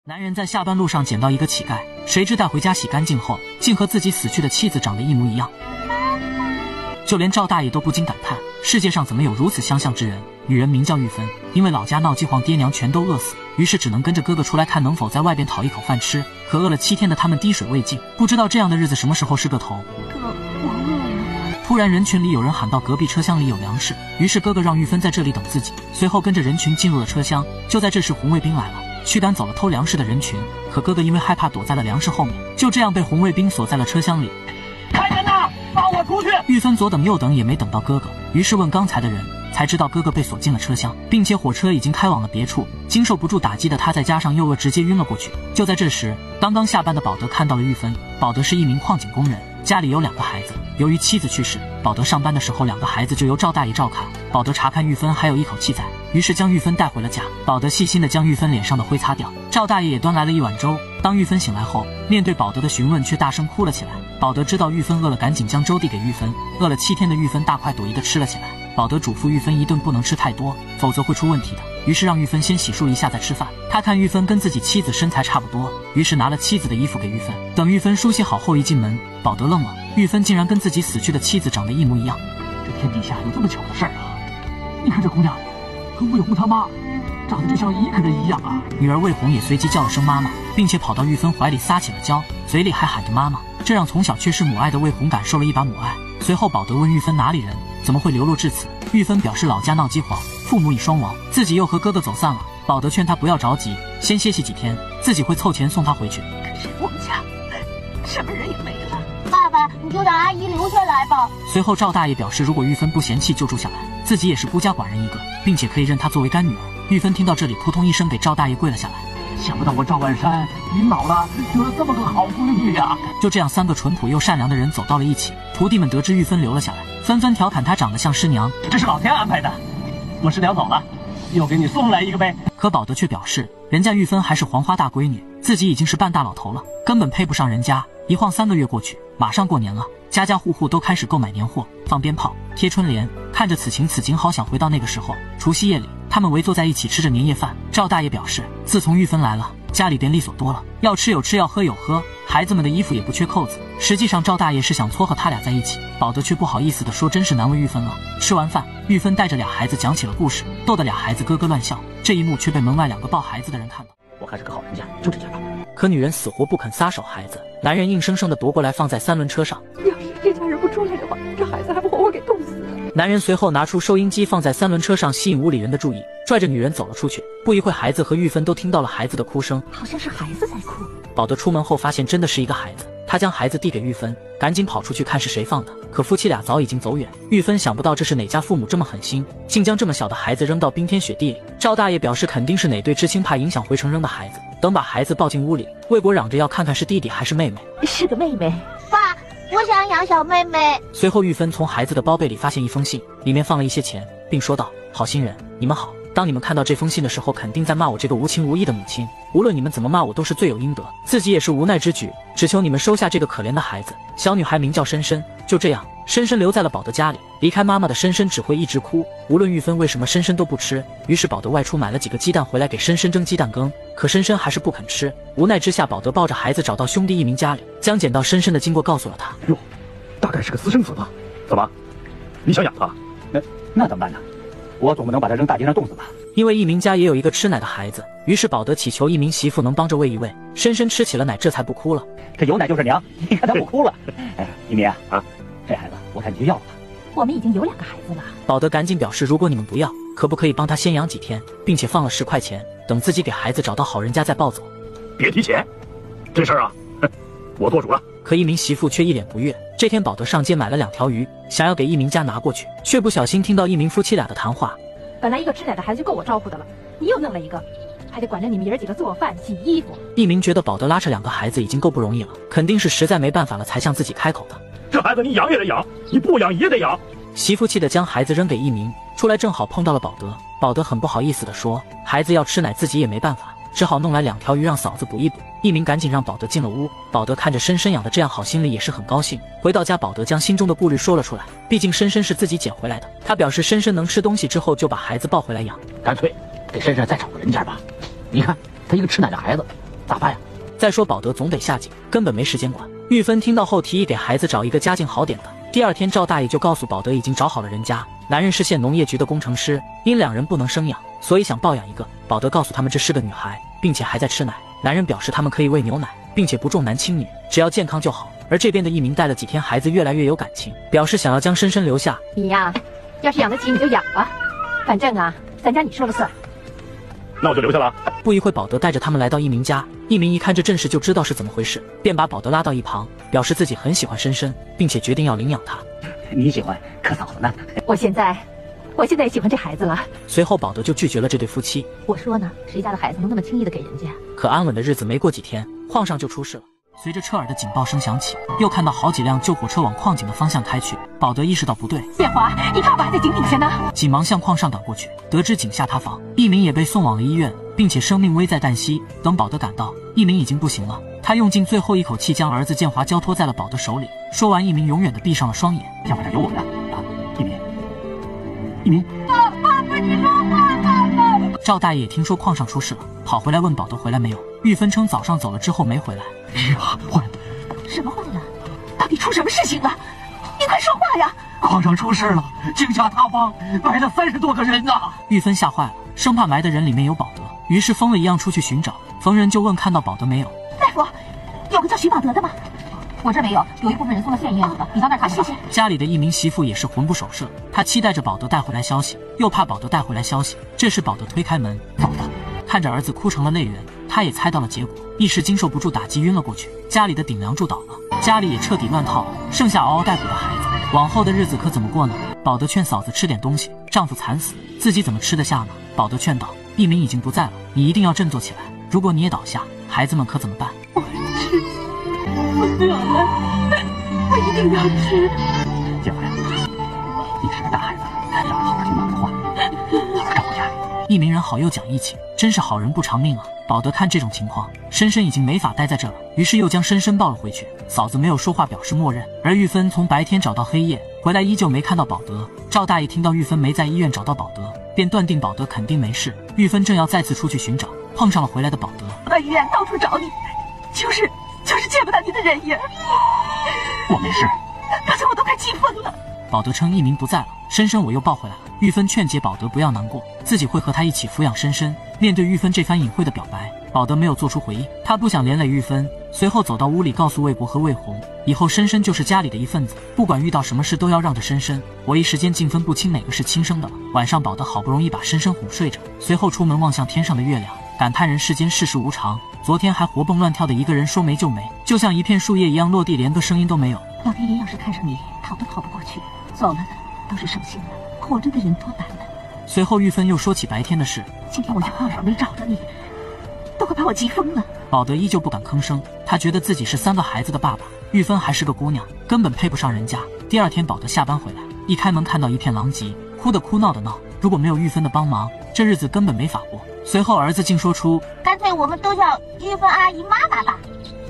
男人在下班路上捡到一个乞丐，谁知带回家洗干净后，竟和自己死去的妻子长得一模一样。就连赵大爷都不禁感叹，世界上怎么有如此相像之人。女人名叫玉芬，因为老家闹饥荒，爹娘全都饿死，于是只能跟着哥哥出来看能否在外边讨一口饭吃。可饿了7天的他们滴水未进，不知道这样的日子什么时候是个头。 哥，我饿了。 突然人群里有人喊到隔壁车厢里有粮食，于是哥哥让玉芬在这里等自己，随后跟着人群进入了车厢。就在这时红卫兵来了，驱赶走了偷粮食的人群，可哥哥因为害怕躲在了粮食后面，就这样被红卫兵锁在了车厢里。 开门呐，放我出去！ 玉芬左等右等也没等到哥哥，于是问刚才的人，才知道哥哥被锁进了车厢，并且火车已经开往了别处。经受不住打击的他再加上又饿，直接晕了过去。就在这时，刚刚下班的保德看到了玉芬。保德是一名矿井工人，家里有2个孩子，由于妻子去世，保德上班的时候2个孩子就由赵大爷照看。保德查看玉芬还有一口气在，于是将玉芬带回了家。保德细心地将玉芬脸上的灰擦掉，赵大爷也端来了一碗粥。当玉芬醒来后，面对保德的询问却大声哭了起来。保德知道玉芬饿了，赶紧将粥递给玉芬。饿了7天的玉芬大快朵颐地吃了起来。保德嘱咐玉芬一顿不能吃太多，否则会出问题的，于是让玉芬先洗漱一下再吃饭。他看玉芬跟自己妻子身材差不多，于是拿了妻子的衣服给玉芬。等玉芬梳洗好后一进门，保德愣了，玉芬竟然跟自己死去的妻子长得一模一样。 这天底下有这么巧的事儿啊！你看这姑娘和魏红他妈长得就像一个人一样啊！ 女儿魏红也随即叫了声妈妈，并且跑到玉芬怀里撒起了娇，嘴里还喊着妈妈，这让从小缺失母爱的魏红感受了一把母爱。随后保德问玉芬哪里人，怎么会流落至此？玉芬表示老家闹饥荒，父母已双亡，自己又和哥哥走散了。保德劝他不要着急，先歇息几天，自己会凑钱送他回去。 可是我们家什么人也没了。 爸爸，你就让阿姨留下来吧。 随后赵大爷表示，如果玉芬不嫌弃就住下来，自己也是孤家寡人一个，并且可以认她作为干女儿。玉芬听到这里，扑通一声给赵大爷跪了下来。 想不到我赵万山您老了有了这么个好闺女呀！ 就这样，3个淳朴又善良的人走到了一起。徒弟们得知玉芬留了下来，纷纷调侃她长得像师娘。 这是老天安排的，我师娘走了，又给你送来一个呗。 可保德却表示，人家玉芬还是黄花大闺女，自己已经是半大老头了，根本配不上人家。一晃3个月过去，马上过年了，家家户户都开始购买年货，放鞭炮，贴春联。看着此情此景，好想回到那个时候。除夕夜里，他们围坐在一起吃着年夜饭。赵大爷表示，自从玉芬来了，家里便利索多了，要吃有吃，要喝有喝，孩子们的衣服也不缺扣子。实际上赵大爷是想撮合他俩在一起，保德却不好意思地说，真是难为玉芬了。吃完饭，玉芬带着2孩子讲起了故事，逗得2孩子咯咯乱笑。这一幕却被门外2个抱孩子的人看到。 我还是个好人家，就这家吧。 可女人死活不肯撒手孩子，男人硬生生地夺过来放在3轮车上。 要是这家人不出来的话，这孩子还不活活给冻死了。 男人随后拿出收音机放在3轮车上，吸引屋里人的注意，拽着女人走了出去。不一会，孩子和玉芬都听到了孩子的哭声， 好像是孩子在哭。 保德出门后发现真的是一个孩子，他将孩子递给玉芬，赶紧跑出去看是谁放的。可夫妻俩早已经走远。玉芬想不到这是哪家父母这么狠心，竟将这么小的孩子扔到冰天雪地里。赵大爷表示肯定是哪对知青怕影响回城扔的孩子。等把孩子抱进屋里，魏国嚷着要看看是弟弟还是妹妹。 是个妹妹。 爸，我想养小妹妹。 随后玉芬从孩子的包被里发现一封信，里面放了一些钱，并说道，好心人，你们好，当你们看到这封信的时候，肯定在骂我这个无情无义的母亲，无论你们怎么骂我都是罪有应得，自己也是无奈之举，只求你们收下这个可怜的孩子。小女孩名叫深深。就这样，深深留在了保德家里。离开妈妈的深深只会一直哭，无论玉芬为什么深深都不吃。于是保德外出买了几个鸡蛋回来给深深蒸鸡蛋羹，可深深还是不肯吃。无奈之下，保德抱着孩子找到兄弟一鸣家里，将捡到深深的经过告诉了他。 哟，大概是个私生子吧？怎么，你想养他？那怎么办呢？我总不能把他扔大街上冻死吧？ 因为一鸣家也有一个吃奶的孩子，于是保德祈求一鸣媳妇能帮着喂一喂。深深吃起了奶，这才不哭了。 这有奶就是娘，你看他不哭了。哎，一鸣啊，这孩子我看你就要了吧。 我们已经有2个孩子了。 保德赶紧表示，如果你们不要，可不可以帮他先养几天，并且放了10块钱，等自己给孩子找到好人家再抱走。 别提钱，这事儿啊，我做主了。 可一鸣媳妇却一脸不悦。这天保德上街买了2条鱼，想要给一鸣家拿过去，却不小心听到一鸣夫妻俩的谈话。 本来一个吃奶的孩子就够我照顾的了，你又弄了一个，还得管着你们爷儿几个做饭洗衣服。 一鸣觉得保德拉扯2个孩子已经够不容易了，肯定是实在没办法了才向自己开口的。 这孩子你养也得养，你不养也得养。 媳妇气得将孩子扔给一鸣，出来正好碰到了保德。保德很不好意思地说，孩子要吃奶自己也没办法，只好弄来2条鱼让嫂子补一补。一鸣赶紧让保德进了屋。保德看着深深养的这样好，心里也是很高兴。回到家，保德将心中的顾虑说了出来，毕竟深深是自己捡回来的。他表示深深能吃东西之后就把孩子抱回来养， 干脆给深深再找个人家吧。你看他一个吃奶的孩子， 咋办呀？ 再说保德总得下井，根本没时间管。玉芬听到后提议给孩子找一个家境好点的。第二天赵大爷就告诉保德已经找好了人家，男人是县农业局的工程师，因两人不能生养，所以想抱养一个。保德告诉他们这是个女孩，并且还在吃奶。男人表示他们可以喂牛奶，并且不重男轻女，只要健康就好。而这边的一鸣带了几天孩子，越来越有感情，表示想要将深深留下。 你呀，要是养得起你就养吧，反正啊，咱家你说了算。 那我就留下了。 不一会，保德带着他们来到一鸣家。一鸣一看这阵势就知道是怎么回事，便把保德拉到一旁，表示自己很喜欢深深，并且决定要领养他。 你喜欢，可嫂子呢？ 我现在也喜欢这孩子了。 随后保德就拒绝了这对夫妻。 我说呢，谁家的孩子能那么轻易的给人家？ 可安稳的日子没过几天，矿上就出事了。随着车耳的警报声响起，又看到好几辆救火车往矿井的方向开去。保德意识到不对， 建华，你爸爸还在井底下呢。 急忙向矿上赶过去，得知井下塌房，一鸣也被送往了医院，并且生命危在旦夕。等保德赶到，一鸣已经不行了。他用尽最后一口气将儿子建华交托在了保德手里。说完，一鸣永远的闭上了双眼。 建华这有我的啊！一鸣， 爸爸，你说话爸爸。 赵大爷也听说矿上出事了，跑回来问保德回来没有。玉芬称早上走了之后没回来。 是啊，坏了！ 什么坏了？到底出什么事情了？你快说话呀！ 矿上出事了，井下塌方，埋了30多个人呐！ 玉芬吓坏了，生怕埋的人里面有保德，于是疯了一样出去寻找。逢人就问看到保德没有。 大夫，有个叫徐保德的吗？我这没有，有一部分人送到县医院里了，你到那儿看看。谢谢。 家里的一名媳妇也是魂不守舍，她期待着保德带回来消息，又怕保德带回来消息。这时保德推开门，嫂子看着儿子哭成了泪人，他也猜到了结果，一时经受不住打击晕了过去。家里的顶梁柱倒了，家里也彻底乱套，剩下嗷嗷待哺的孩子，往后的日子可怎么过呢？保德劝嫂子吃点东西，丈夫惨死，自己怎么吃得下呢？保德劝道：一鸣已经不在了，你一定要振作起来，如果你也倒下，孩子们可怎么办？ 我吃，我饿了，我一定要吃。 建华呀，你是个大孩子，要是好好听妈妈的话，好好照顾家里。 一鸣人好又讲义气，真是好人不长命啊！保德看这种情况，深深已经没法待在这了，于是又将深深抱了回去。嫂子没有说话，表示默认。而玉芬从白天找到黑夜，回来依旧没看到保德。赵大爷听到玉芬没在医院找到保德，便断定保德肯定没事。玉芬正要再次出去寻找，碰上了回来的保德。 我到医院到处找你，就是见不到你的人影。 我没事， 刚才我都快气疯了。 保德称一鸣不在了，深深我又抱回来了。玉芬劝解保德不要难过，自己会和他一起抚养深深。面对玉芬这番隐晦的表白，保德没有做出回应，他不想连累玉芬。随后走到屋里，告诉魏国和魏红，以后深深就是家里的一份子，不管遇到什么事都要让着深深。我一时间竟分不清哪个是亲生的了。晚上保德好不容易把深深哄睡着，随后出门望向天上的月亮，感叹人世间世事无常。昨天还活蹦乱跳的一个人说没就没，就像一片树叶一样落地，连个声音都没有。 老天爷要是看上你，逃都逃不过去，走了的都是省心了，活着的人多难呢。 随后玉芬又说起白天的事， 今天我去矿上没找着你，都快把我急疯了。 保德依旧不敢吭声，他觉得自己是3个孩子的爸爸，玉芬还是个姑娘，根本配不上人家。第二天保德下班回来，一开门看到一片狼藉，哭的哭，闹的闹。如果没有玉芬的帮忙，这日子根本没法过。随后儿子竟说出： 干脆我们都叫玉芬阿姨妈妈吧。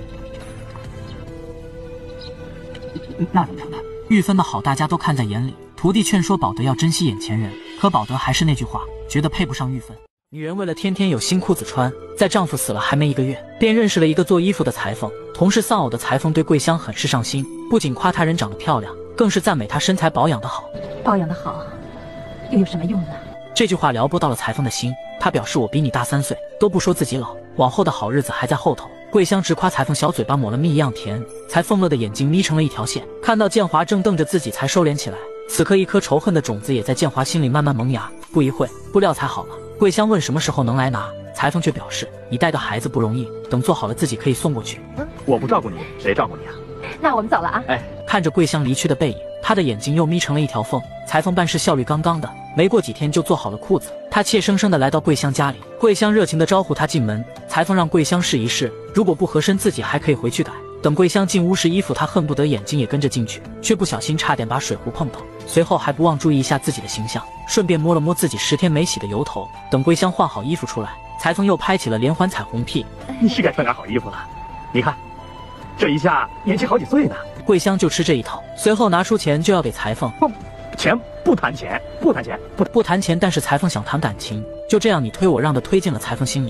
那怎么成呢？ 玉芬的好大家都看在眼里，徒弟劝说保德要珍惜眼前人，可保德还是那句话，觉得配不上玉芬。女人为了天天有新裤子穿，在丈夫死了还没1个月，便认识了一个做衣服的裁缝。同是丧偶的裁缝对桂香很是上心，不仅夸她人长得漂亮，更是赞美她身材保养得好。 保养得好又有什么用呢？ 这句话撩拨到了裁缝的心，他表示我比你大3岁，都不说自己老，往后的好日子还在后头。桂香直夸裁缝小嘴巴抹了蜜一样甜，裁缝乐的眼睛眯成了一条线，看到建华正瞪着自己才收敛起来。此刻一颗仇恨的种子也在建华心里慢慢萌芽。不一会，布料裁好了，桂香问什么时候能来拿，裁缝却表示你带个孩子不容易，等做好了自己可以送过去。 我不照顾你，谁照顾你啊？ 那我们走了啊。 看着桂香离去的背影，他的眼睛又眯成了一条缝。裁缝办事效率杠杠的，没过几天就做好了裤子。他怯生生地来到桂香家里，桂香热情地招呼他进门。裁缝让桂香试一试，如果不合身自己还可以回去改。等桂香进屋试衣服，他恨不得眼睛也跟着进去，却不小心差点把水壶碰倒。随后还不忘注意一下自己的形象，顺便摸了摸自己10天没洗的油头。等桂香换好衣服出来，裁缝又拍起了连环彩虹屁。 你是该穿点好衣服了，你看这一下年轻好几岁呢。 桂香就吃这一套，随后拿出钱就要给裁缝。 钱不谈钱，不谈钱， 不谈钱，但是裁缝想谈感情，就这样你推我让的推进了裁缝心里。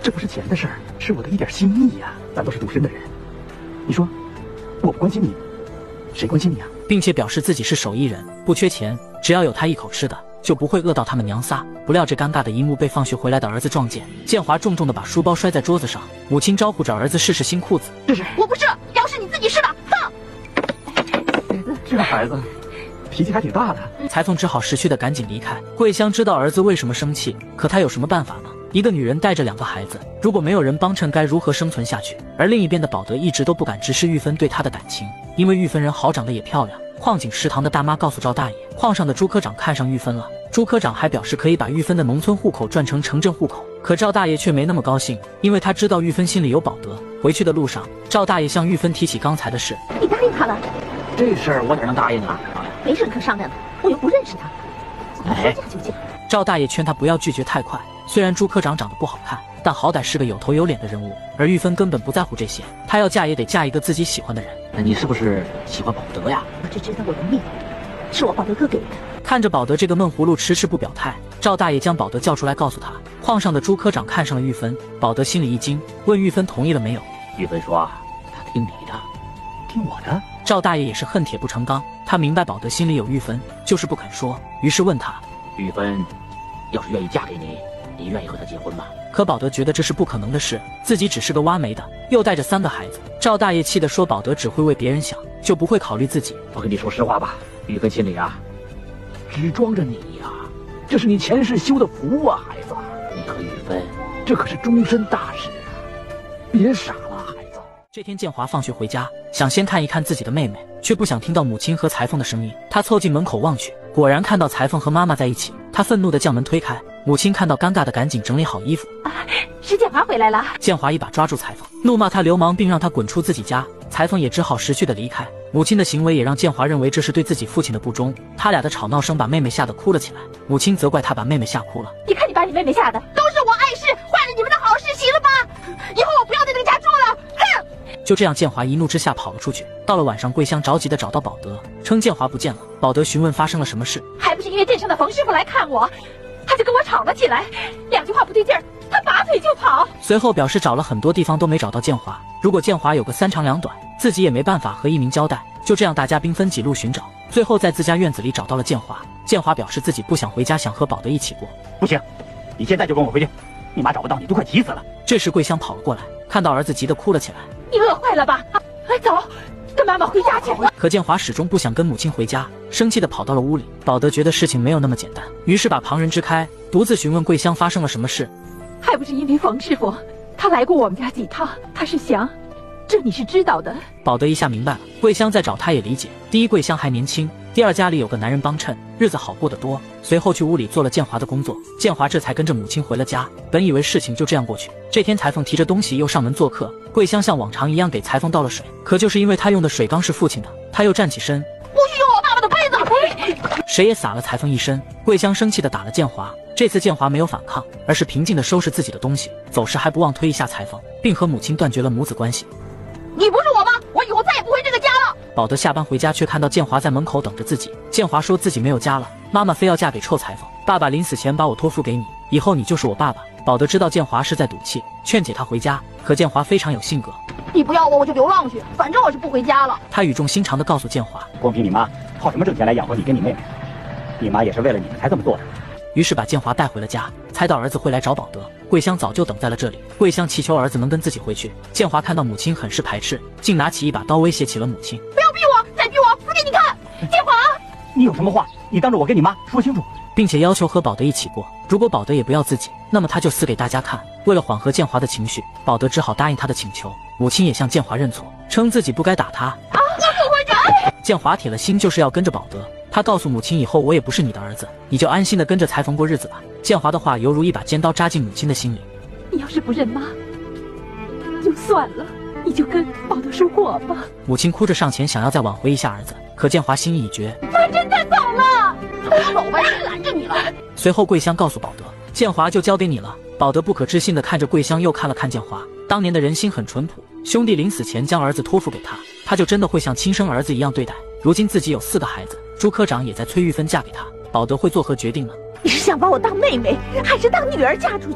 这不是钱的事儿，是我的一点心意呀。咱都是独身的人，你说我不关心你，谁关心你啊？ 并且表示自己是手艺人，不缺钱，只要有他一口吃的，就不会饿到他们娘仨。不料这尴尬的一幕被放学回来的儿子撞见，建华重重的把书包摔在桌子上，母亲招呼着儿子试试新裤子。 这是我不试了，要是你自己试吧，放。 这孩子脾气还挺大的。 裁缝只好识趣的赶紧离开。桂香知道儿子为什么生气，可她有什么办法呢？一个女人带着2个孩子，如果没有人帮衬，该如何生存下去？而另一边的保德一直都不敢直视玉芬对他的感情，因为玉芬人好，长得也漂亮。矿井食堂的大妈告诉赵大爷，矿上的朱科长看上玉芬了。朱科长还表示可以把玉芬的农村户口转成城镇户口，可赵大爷却没那么高兴，因为他知道玉芬心里有保德。回去的路上，赵大爷向玉芬提起刚才的事。 你答应他了？ 这事儿我哪能答应啊？ 没什么可商量的，我又不认识他。说嫁就嫁。 赵大爷劝他不要拒绝太快，虽然朱科长长得不好看，但好歹是个有头有脸的人物，而玉芬根本不在乎这些，她要嫁也得嫁一个自己喜欢的人。 那你是不是喜欢保德呀？ 我只知道我的命是我保德哥给的。 看着保德这个闷葫芦迟迟不表态，赵大爷将保德叫出来，告诉他矿上的朱科长看上了玉芬。保德心里一惊，问玉芬同意了没有。 玉芬说她听你的，听我的。 赵大爷也是恨铁不成钢，他明白保德心里有玉芬，就是不肯说，于是问他， 玉芬要是愿意嫁给你，你愿意和她结婚吗？ 可保德觉得这是不可能的事，自己只是个挖煤的，又带着3个孩子。赵大爷气得说，保德只会为别人想，就不会考虑自己。 我跟你说实话吧，玉芬心里啊只装着你呀，这是你前世修的福啊，孩子。你和玉芬这可是终身大事啊，别傻了，孩子。 这天建华放学回家，想先看一看自己的妹妹，却不想听到母亲和裁缝的声音。他凑近门口望去，果然看到裁缝和妈妈在一起。他愤怒地将门推开，母亲看到尴尬的赶紧整理好衣服。 是建华回来了。 建华一把抓住裁缝，怒骂他流氓，并让他滚出自己家。裁缝也只好识趣地离开。母亲的行为也让建华认为这是对自己父亲的不忠。他俩的吵闹声把妹妹吓得哭了起来，母亲责怪他把妹妹吓哭了。 你看你把你妹妹吓的， 都是我碍事，坏了你们的好事，行了吧？以后我不要在这个家住了，哼！ 就这样，建华一怒之下跑了出去。到了晚上，桂香着急地找到保德，称建华不见了。保德询问发生了什么事， 还不是因为镇上的冯师傅来看我，他就跟我吵了起来，2句话不对劲儿，他拔腿就跑。 随后表示找了很多地方都没找到建华，如果建华有个3长2短，自己也没办法和一鸣交代。就这样，大家兵分几路寻找，最后在自家院子里找到了建华。建华表示自己不想回家，想和保德一起过。 不行，你现在就跟我回去，你妈找不到你都快急死了。 这时桂香跑了过来，看到儿子急得哭了起来。 你饿坏了吧？走，跟妈妈回家去。 可建华始终不想跟母亲回家，生气地跑到了屋里。保德觉得事情没有那么简单，于是把旁人支开，独自询问桂香发生了什么事。 还不是因为冯师傅，他来过我们家几趟，他是想，这你是知道的。 保德一下明白了，桂香在找他也理解。第一，桂香还年轻；第二，家里有个男人帮衬，日子好过得多。随后去屋里做了建华的工作，建华这才跟着母亲回了家。本以为事情就这样过去，这天裁缝提着东西又上门做客，桂香像往常一样给裁缝倒了水，可就是因为他用的水缸是父亲的，他又站起身， 不许用我爸爸的杯子！ 谁也洒了裁缝一身。桂香生气地打了建华，这次建华没有反抗，而是平静地收拾自己的东西，走时还不忘推一下裁缝，并和母亲断绝了母子关系。 你不是我妈，我以后再也不回这个家了。 保德下班回家，却看到建华在门口等着自己。建华说自己没有家了，妈妈非要嫁给臭裁缝，爸爸临死前把我托付给你，以后你就是我爸爸。保德知道建华是在赌气，劝解他回家，可建华非常有性格， 你不要我，我就流浪去，反正我是不回家了。 他语重心长地告诉建华， 光凭你妈靠什么挣钱来养活你跟你妹妹？你妈也是为了你们才这么做的。 于是把建华带回了家，猜到儿子会来找保德，桂香早就等在了这里。桂香祈求儿子能跟自己回去。建华看到母亲很是排斥，竟拿起一把刀威胁起了母亲， 不要逼我，再逼我死给你看！建华， 你有什么话，你当着我跟你妈说清楚， 并且要求和保德一起过。如果保德也不要自己，那么他就死给大家看。为了缓和建华的情绪，保德只好答应他的请求。母亲也向建华认错，称自己不该打他。 我不回家。 建华铁了心就是要跟着保德。他告诉母亲，以后我也不是你的儿子，你就安心的跟着裁缝过日子吧。建华的话犹如一把尖刀扎进母亲的心里。 你要是不认妈，就算了，你就跟保德说过吧。 母亲哭着上前想要再挽回一下儿子，可建华心意已决。 妈真的走了，走吧，谁拦着你了？ 随后桂香告诉保德，建华就交给你了。保德不可置信地看着桂香，又看了看建华。当年的人心很淳朴，兄弟临死前将儿子托付给他，他就真的会像亲生儿子一样对待。如今自己有4个孩子，朱科长也在催玉芬嫁给他，保德会作何决定呢？ 你是想把我当妹妹，还是当女儿嫁出去？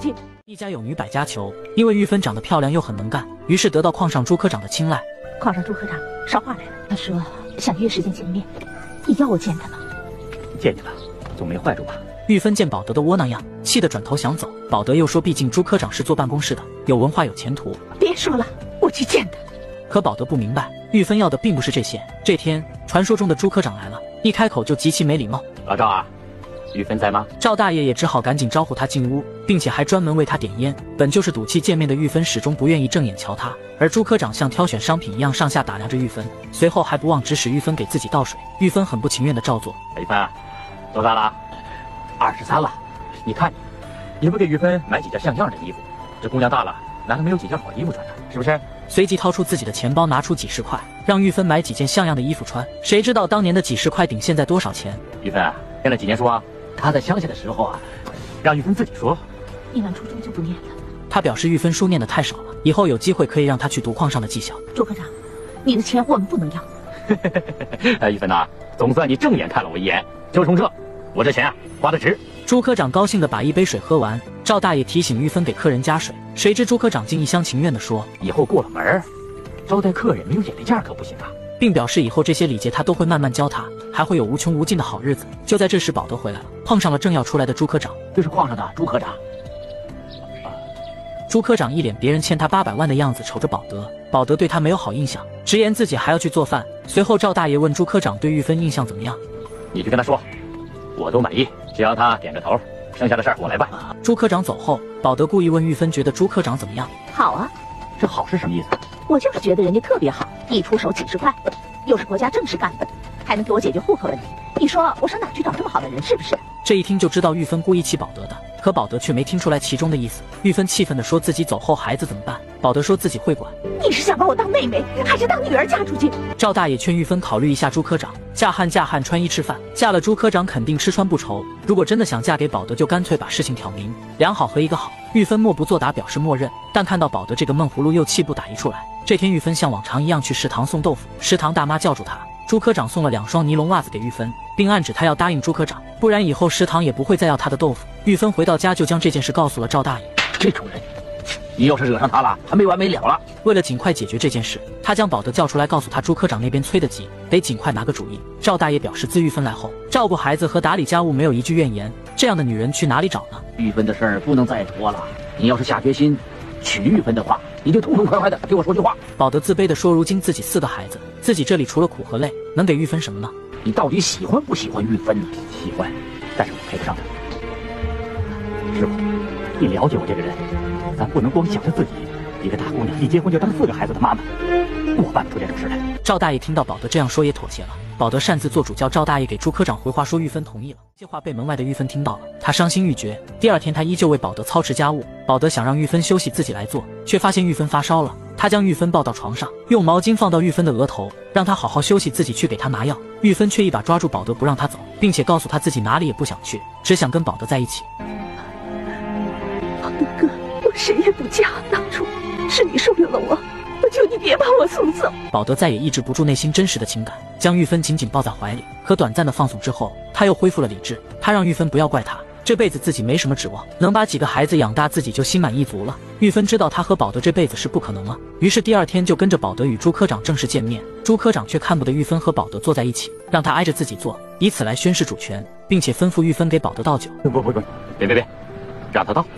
一家有女百家求，因为玉芬长得漂亮又很能干，于是得到矿上朱科长的青睐。 矿上朱科长捎话来了，他说想约时间见面，你要我见他吗？ 见你了，总没坏处吧？ 玉芬见保德的窝囊样，气得转头想走。保德又说，毕竟朱科长是坐办公室的，有文化有前途。 别说了，我去见他。 可保德不明白，玉芬要的并不是这些。这天，传说中的朱科长来了，一开口就极其没礼貌。 老赵啊，玉芬在吗？ 赵大爷也只好赶紧招呼他进屋，并且还专门为他点烟。本就是赌气见面的玉芬始终不愿意正眼瞧他，而朱科长像挑选商品一样上下打量着玉芬，随后还不忘指使玉芬给自己倒水。玉芬很不情愿地照做。 玉芬，多大了？23了。你看你，也不给玉芬买几件像样的衣服，这姑娘大了，难道没有几件好衣服穿呢？是不是？ 随即掏出自己的钱包，拿出几十块，让玉芬买几件像样的衣服穿。谁知道当年的几十块顶现在多少钱？ 玉芬念了几年书啊？他在乡下的时候啊，让玉芬自己说。 念完初中就不念了。 他表示玉芬书念得太少了，以后有机会可以让他去读矿上的技校。 朱科长，你的钱我们不能要。 玉芬呐，总算你正眼看了我一眼，就冲这，我这钱啊花得值。 朱科长高兴地把一杯水喝完。赵大爷提醒玉芬给客人加水，谁知朱科长竟一厢情愿地说， 以后过了门招待客人没有眼力见可不行啊， 并表示以后这些礼节他都会慢慢教他，还会有无穷无尽的好日子。就在这时，保德回来了，碰上了正要出来的朱科长。 这是矿上的朱科长。 朱科长一脸别人欠他800万的样子，瞅着保德。保德对他没有好印象，直言自己还要去做饭。随后赵大爷问朱科长对玉芬印象怎么样， 你去跟他说，我都满意，只要他点个头，剩下的事儿我来办。 朱科长走后，保德故意问玉芬觉得朱科长怎么样。 好啊。 这好是什么意思？ 我就是觉得人家特别好，一出手几十块，又是国家正式干的，还能给我解决户口问题。你说我上哪去找这么好的人，是不是？ 这一听就知道玉芬故意气保德的，可保德却没听出来其中的意思。玉芬气愤地说自己走后孩子怎么办？保德说自己会管。 你是想把我当妹妹，还是当女儿嫁出去？ 赵大爷劝玉芬考虑一下朱科长，嫁汉穿衣吃饭，嫁了朱科长肯定吃穿不愁。如果真的想嫁给保德，就干脆把事情挑明，2好合1个好。玉芬默不作答，表示默认。但看到保德这个闷葫芦，又气不打一处来。这天玉芬像往常一样去食堂送豆腐，食堂大妈叫住她。朱科长送了2双尼龙袜子给玉芬，并暗指她要答应朱科长，不然以后食堂也不会再要她的豆腐。玉芬回到家就将这件事告诉了赵大爷。 这种人，你要是惹上他了，还没完没了了。 为了尽快解决这件事，他将保德叫出来，告诉他朱科长那边催得急，得尽快拿个主意。赵大爷表示，自玉芬来后，照顾孩子和打理家务没有一句怨言，这样的女人去哪里找呢？ 玉芬的事儿不能再拖了，你要是下决心娶玉芬的话，你就痛痛快快的给我说句话。 保德自卑地说，如今自己4个孩子，自己这里除了苦和累，能给玉芬什么呢？ 你到底喜欢不喜欢玉芬呢？喜欢，但是我配不上她。师傅，你了解我这个人，咱不能光想着自己，一个大姑娘一结婚就当4个孩子的妈妈，我办不出这种事来。 赵大爷听到保德这样说也妥协了。保德擅自做主，叫赵大爷给朱科长回话说玉芬同意了。这话被门外的玉芬听到了，她伤心欲绝。第2天，她依旧为保德操持家务。保德想让玉芬休息，自己来做，却发现玉芬发烧了。他将玉芬抱到床上，用毛巾放到玉芬的额头，让她好好休息，自己去给她拿药。玉芬却一把抓住保德，不让他走，并且告诉他自己哪里也不想去，只想跟保德在一起。 保德哥，我谁也不嫁，当初是你收留了我，我求你别把我送走。 保德再也抑制不住内心真实的情感，将玉芬紧紧抱在怀里。可短暂的放松之后，他又恢复了理智。他让玉芬不要怪他，这辈子自己没什么指望，能把几个孩子养大，自己就心满意足了。玉芬知道他和保德这辈子是不可能了，于是第2天就跟着保德与朱科长正式见面。朱科长却看不得玉芬和保德坐在一起，让他挨着自己坐，以此来宣示主权，并且吩咐玉芬给保德倒酒。 不，别，让他倒。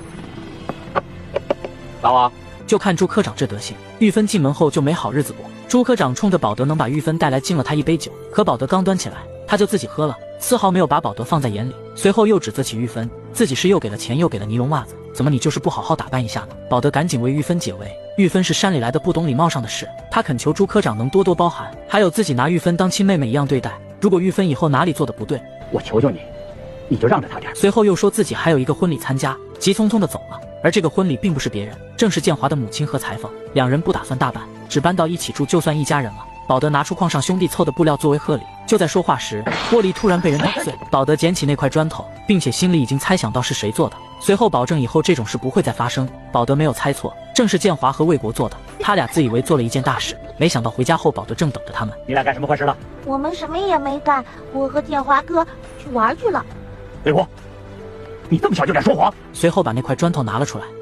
倒啊！ 就看朱科长这德行，玉芬进门后就没好日子过。朱科长冲着保德能把玉芬带来敬了他一杯酒，可保德刚端起来，他就自己喝了，丝毫没有把保德放在眼里。随后又指责起玉芬，自己是又给了钱又给了尼龙袜子，怎么你就是不好好打扮一下呢？保德赶紧为玉芬解围。玉芬是山里来的，不懂礼貌上的事，他恳求朱科长能多多包涵，还有自己拿玉芬当亲妹妹一样对待。如果玉芬以后哪里做的不对， 我求求你，你就让着他点。 随后又说自己还有一个婚礼参加，急匆匆的走了。而这个婚礼并不是别人，正是建华的母亲和裁缝。2人不打算大办，只搬到一起住，就算一家人了。保德拿出矿上兄弟凑的布料作为贺礼，就在说话时，玻璃突然被人打碎。保德捡起那块砖头，并且心里已经猜想到是谁做的，随后保证以后这种事不会再发生。保德没有猜错，正是建华和魏国做的。他俩自以为做了一件大事，没想到回家后保德正等着他们。 你俩干什么坏事了？ 我们什么也没干，我和建华哥去玩去了。 魏国，你这么小就敢说谎？ 随后把那块砖头拿了出来，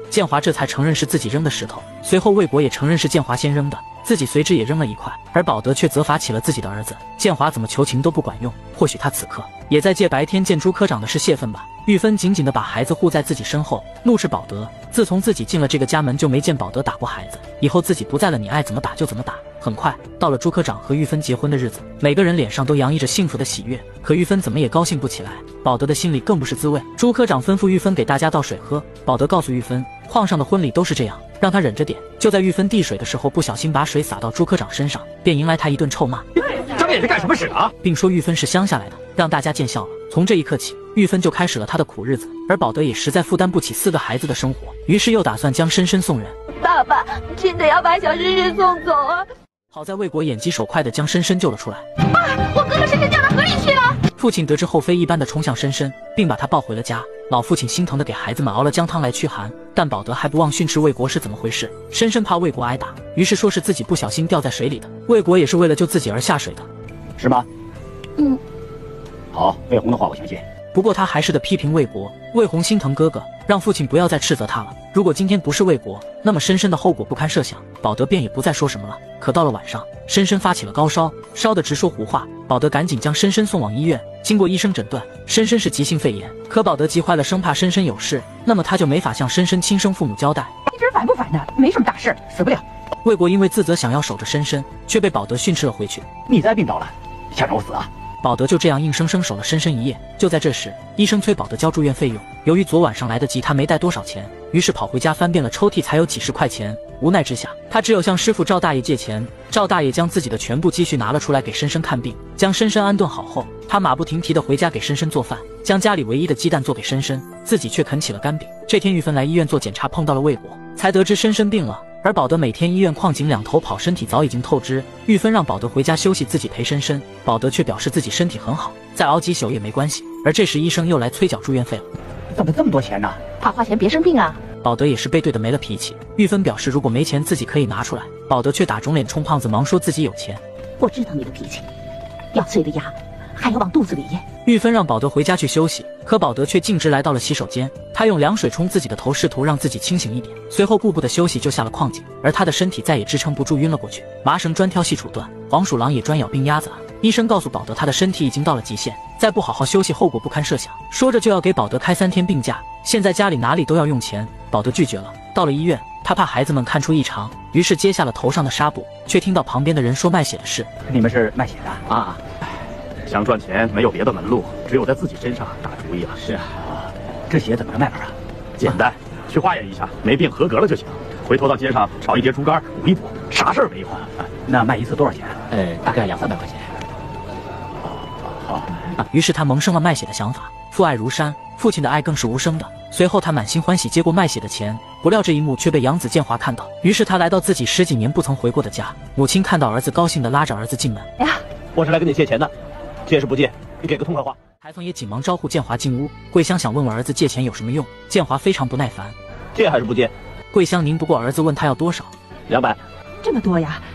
建华这才承认是自己扔的石头。随后魏国也承认是建华先扔的，自己随之也扔了一块，而保德却责罚起了自己的儿子。建华怎么求情都不管用，或许他此刻也在借白天见朱科长的事泄愤吧。玉芬紧紧地把孩子护在自己身后，怒斥保德。自从自己进了这个家门，就没见保德打过孩子，以后自己不在了，你爱怎么打就怎么打。很快到了朱科长和玉芬结婚的日子，每个人脸上都洋溢着幸福的喜悦，可玉芬怎么也高兴不起来，保德的心里更不是滋味。朱科长吩咐玉芬给大家倒水喝，保德告诉玉芬，矿上的婚礼都是这样，让他忍着点。就在玉芬递水的时候，不小心把水洒到朱科长身上，便迎来他一顿臭骂， 睁眼是干什么使啊？ 并说玉芬是乡下来的，让大家见笑了。从这一刻起，玉芬就开始了她的苦日子，而保德也实在负担不起4个孩子的生活，于是又打算将深深送人。 爸爸真的要把小深深送走啊！ 好在魏国眼疾手快地将深深救了出来。 我哥哥深深掉到河里去了。 父亲得知后飞一般地冲向深深，并把他抱回了家。老父亲心疼地给孩子们熬了姜汤来驱寒，但保德还不忘训斥魏国是怎么回事。深深怕魏国挨打，于是说是自己不小心掉在水里的，魏国也是为了救自己而下水的。 是吗？ 嗯。 好，魏红的话我相信。 不过他还是得批评魏国。魏红心疼哥哥，让父亲不要再斥责他了。如果今天不是魏国，那么深深的后果不堪设想。保德便也不再说什么了。可到了晚上，深深发起了高烧，烧得直说胡话。保德赶紧将深深送往医院。经过医生诊断，深深是急性肺炎。可保德急坏了，生怕深深有事，那么他就没法向深深亲生父母交代。 你这烦不烦的？没什么大事，死不了。 魏国因为自责想要守着深深，却被保德训斥了回去。 你再病倒了，想让我死啊？ 保德就这样硬生生守了深深一夜。就在这时，医生催保德交住院费用。由于昨晚上来得及，他没带多少钱，于是跑回家翻遍了抽屉，才有几10块钱。无奈之下，他只有向师傅赵大爷借钱。赵大爷将自己的全部积蓄拿了出来给深深看病。将深深安顿好后，他马不停蹄地回家给深深做饭，将家里唯一的鸡蛋做给深深，自己却啃起了干饼。这天玉芬来医院做检查，碰到了魏国，才得知深深病了。而保德每天医院矿井2头跑，身体早已经透支。玉芬让保德回家休息，自己陪深深。保德却表示自己身体很好，再熬几宿也没关系。而这时医生又来催缴住院费了。 怎么这么多钱呢？ 怕花钱别生病啊。 保德也是被对的没了脾气。玉芬表示如果没钱自己可以拿出来，保德却打肿脸充胖子，忙说自己有钱。 我知道你的脾气，要碎的牙还要往肚子里咽。 玉芬让保德回家去休息，可保德却径直来到了洗手间。他用凉水冲自己的头，试图让自己清醒一点。随后顾不得休息就下了矿井，而他的身体再也支撑不住，晕了过去。麻绳专挑细处断，黄鼠狼也专咬病鸭子啊。医生告诉保德，他的身体已经到了极限，再不好好休息，后果不堪设想。说着就要给保德开3天病假。现在家里哪里都要用钱，保德拒绝了。到了医院，他怕孩子们看出异常，于是揭下了头上的纱布，却听到旁边的人说卖血的事。 你们是卖血的啊？想赚钱没有别的门路，只有在自己身上打主意了。是啊，这血怎么个卖法啊？简单，去化验一下，没病合格了就行。回头到街上炒一碟猪肝补一补，啥事儿没有。那卖一次多少钱？大概200-300块钱。好。 于是他萌生了卖血的想法。父爱如山，父亲的爱更是无声的。随后他满心欢喜接过卖血的钱，不料这一幕却被养子建华看到。于是他来到自己10几年不曾回过的家。母亲看到儿子，高兴地拉着儿子进门。 哎呀， 我是来跟你借钱的，借是不借？你给个痛快话。 台风也紧忙招呼建华进屋。桂香想问问儿子借钱有什么用，建华非常不耐烦。 借还是不借？ 桂香拧不过儿子，问他要多少。 200。 这么多呀？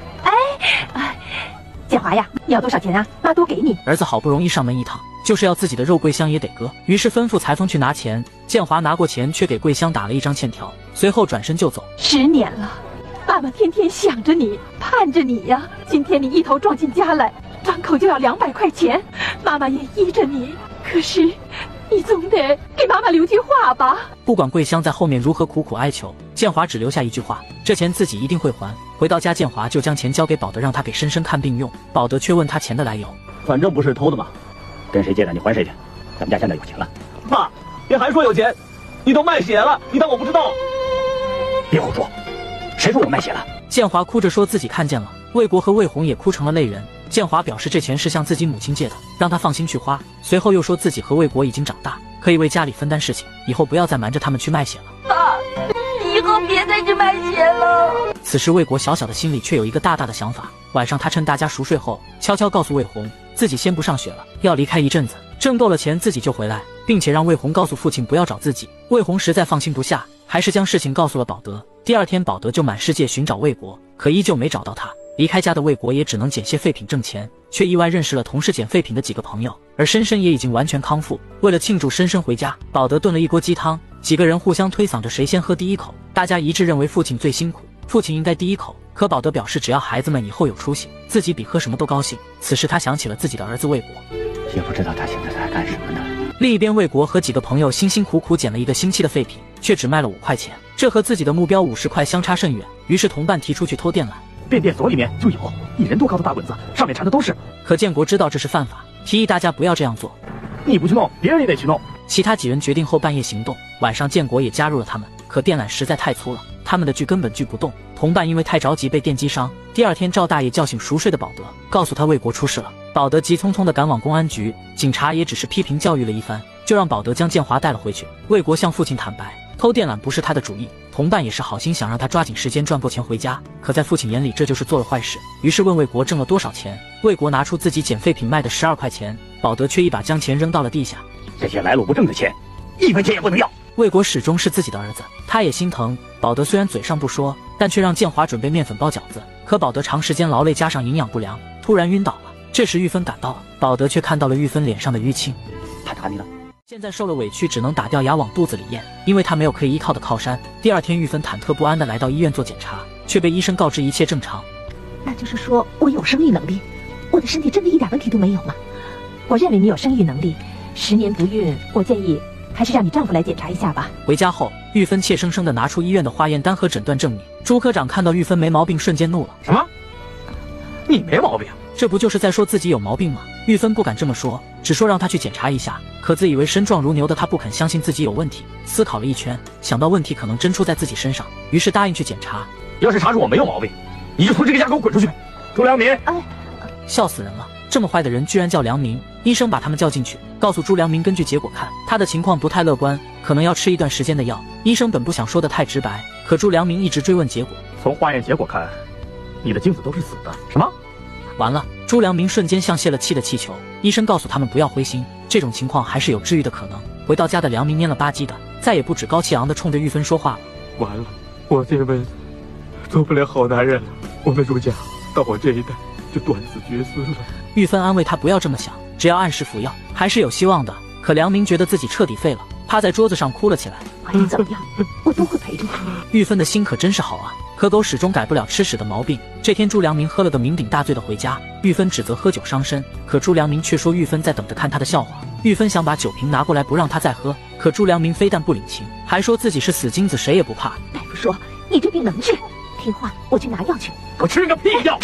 建华呀，你要多少钱啊？妈多给你。 儿子好不容易上门一趟，就是要自己的肉，桂香也得割。于是吩咐裁缝去拿钱。建华拿过钱，却给桂香打了一张欠条，随后转身就走。 10年了，爸爸天天想着你，盼着你呀。今天你一头撞进家来，张口就要200块钱，妈妈也依着你，可是你总得给妈妈留句话吧。 不管桂香在后面如何苦苦哀求，建华只留下一句话：这钱自己一定会还。回到家，建华就将钱交给保德，让他给深深看病用。保德却问他钱的来由。 反正不是偷的嘛，跟谁借的你还谁去。咱们家现在有钱了。爸，别还说有钱，你都卖血了，你当我不知道？别胡说，谁说我卖血了？ 建华哭着说自己看见了。魏国和魏红也哭成了泪人。建华表示这钱是向自己母亲借的，让他放心去花。随后又说自己和魏国已经长大，可以为家里分担事情，以后不要再瞒着他们去卖血了。 爸，你以后别再去卖血了。 此时魏国小小的心里却有一个大大的想法。晚上他趁大家熟睡后，悄悄告诉魏红，自己先不上学了，要离开一阵子，挣够了钱自己就回来，并且让魏红告诉父亲不要找自己。魏红实在放心不下，还是将事情告诉了保德。第2天，保德就满世界寻找魏国，可依旧没找到他。 离开家的魏国也只能捡些废品挣钱，却意外认识了同是捡废品的几个朋友，而深深也已经完全康复。为了庆祝深深回家，保德炖了一锅鸡汤，几个人互相推搡着谁先喝第一口，大家一致认为父亲最辛苦，父亲应该第一口。可保德表示只要孩子们以后有出息，自己比喝什么都高兴。此时他想起了自己的儿子魏国， 也不知道他现在在干什么呢。 另一边，魏国和几个朋友辛辛苦苦捡了一个星期的废品，却只卖了5块钱，这和自己的目标50块相差甚远。于是同伴提出去偷电缆， 变电所里面就有1人多高的大滚子，上面缠的都是。 可建国知道这是犯法，提议大家不要这样做。 你不去弄，别人也得去弄。 其他几人决定后半夜行动，晚上建国也加入了他们。可电缆实在太粗了，他们的锯根本锯不动。同伴因为太着急被电击伤。第二天，赵大爷叫醒熟睡的保德，告诉他魏国出事了。保德急匆匆地赶往公安局，警察也只是批评教育了一番，就让保德将建华带了回去。魏国向父亲坦白，偷电缆不是他的主意，同伴也是好心想让他抓紧时间赚够钱回家。可在父亲眼里，这就是做了坏事，于是问魏国挣了多少钱。魏国拿出自己捡废品卖的12块钱，保德却一把将钱扔到了地下。 这些来路不正的钱，1分钱也不能要。 魏国始终是自己的儿子，他也心疼。保德虽然嘴上不说，但却让建华准备面粉包饺子。可保德长时间劳累加上营养不良，突然晕倒了。这时玉芬赶到了，保德却看到了玉芬脸上的淤青。 他打你了？ 现在受了委屈，只能打掉牙往肚子里咽，因为他没有可以依靠的靠山。第二天，玉芬忐忑不安地来到医院做检查，却被医生告知一切正常。 那就是说我有生育能力，我的身体真的一点问题都没有吗？我认为你有生育能力，10年不孕，我建议还是让你丈夫来检查一下吧。 回家后，玉芬怯生生地拿出医院的化验单和诊断证明。朱科长看到玉芬没毛病，瞬间怒了： 什么？你没毛病？ 这不就是在说自己有毛病吗？玉芬不敢这么说，只说让他去检查一下。可自以为身壮如牛的他不肯相信自己有问题，思考了一圈，想到问题可能真出在自己身上，于是答应去检查。 要是查出我没有毛病，你就从这个家给我滚出去！朱良民！ 笑死人了，这么坏的人居然叫良民。医生把他们叫进去，告诉朱良民根据结果看，他的情况不太乐观，可能要吃一段时间的药。医生本不想说的太直白，可朱良民一直追问结果。 从化验结果看，你的精子都是死的。什么？ 完了，朱良民瞬间像泄了气的气球。医生告诉他们不要灰心，这种情况还是有治愈的可能。回到家的良民蔫了吧唧的，再也不止高气昂的冲着玉芬说话了。 完了，我这辈子做不了好男人了，我们朱家到我这一代就断子绝孙了。 玉芬安慰他不要这么想，只要按时服药，还是有希望的。可良民觉得自己彻底废了，趴在桌子上哭了起来。 管你怎么样，我都会陪着你。 玉芬的心可真是好啊，可狗始终改不了吃屎的毛病。这天朱良民喝了个酩酊大醉的回家，玉芬指责喝酒伤身，可朱良民却说玉芬在等着看他的笑话。玉芬想把酒瓶拿过来不让他再喝，可朱良民非但不领情，还说自己是死金子，谁也不怕。 大夫说你这病能治，听话，我去拿药去。 我吃个屁药！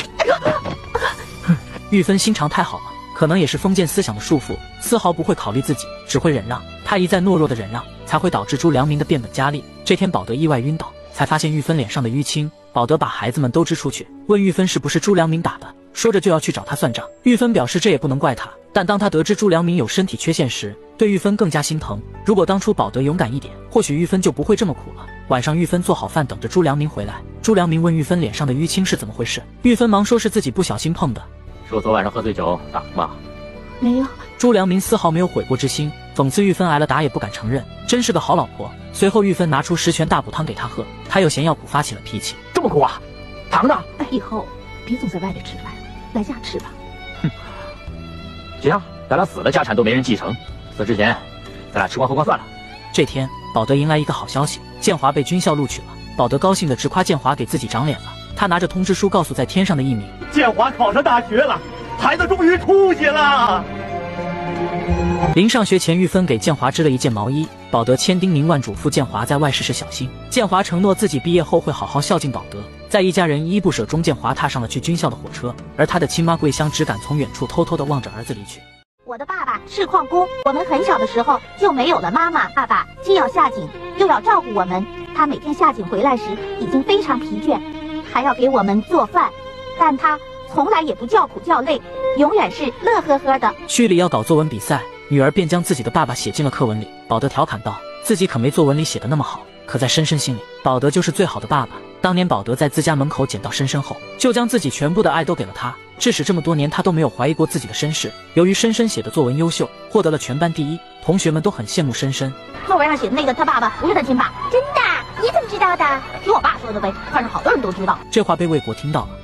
玉芬心肠太好了，可能也是封建思想的束缚，丝毫不会考虑自己，只会忍让。他一再懦弱的忍让，才会导致朱良民的变本加厉。这天保德意外晕倒，才发现玉芬脸上的淤青。保德把孩子们都支出去，问玉芬是不是朱良民打的，说着就要去找他算账。玉芬表示这也不能怪他，但当他得知朱良民有身体缺陷时，对玉芬更加心疼。如果当初保德勇敢一点，或许玉芬就不会这么苦了。晚上玉芬做好饭等着朱良民回来，朱良民问玉芬脸上的淤青是怎么回事，玉芬忙说是自己不小心碰的。 说昨晚上喝醉酒打的吧？ 没有。 朱良民丝毫没有悔过之心，讽刺玉芬挨了打也不敢承认，真是个好老婆。随后玉芬拿出10全大补汤给他喝，他又嫌药苦发起了脾气。 这么苦啊？糖呢？ 以后别总在外面吃饭，来家吃吧。 哼，行，咱俩死了家产都没人继承，死之前咱俩吃光喝光算了。 这天保德迎来一个好消息，建华被军校录取了。保德高兴地直夸建华给自己长脸了。他拿着通知书告诉在天上的一鸣， 建华考上大学了，孩子终于出息了。 临上学前，玉芬给建华织了一件毛衣，保德千叮咛万嘱咐建华在外事时小心。建华承诺自己毕业后会好好孝敬保德。在一家人依依不舍中，建华踏上了去军校的火车，而他的亲妈桂香只敢从远处偷偷地望着儿子离去。 我的爸爸是矿工，我们很小的时候就没有了妈妈。爸爸既要下井，又要照顾我们。他每天下井回来时已经非常疲倦，还要给我们做饭，但他从来也不叫苦叫累，永远是乐呵呵的。 区里要搞作文比赛，女儿便将自己的爸爸写进了课文里。保德调侃道，自己可没作文里写的那么好，可在深深心里，保德就是最好的爸爸。当年保德在自家门口捡到深深后，就将自己全部的爱都给了他，致使这么多年他都没有怀疑过自己的身世。由于深深写的作文优秀，获得了全班第一，同学们都很羡慕深深。 作文上写的那个他爸爸不是他亲爸。真的？你怎么知道的？听我爸说的呗，反正好多人都知道。 这话被魏国听到了，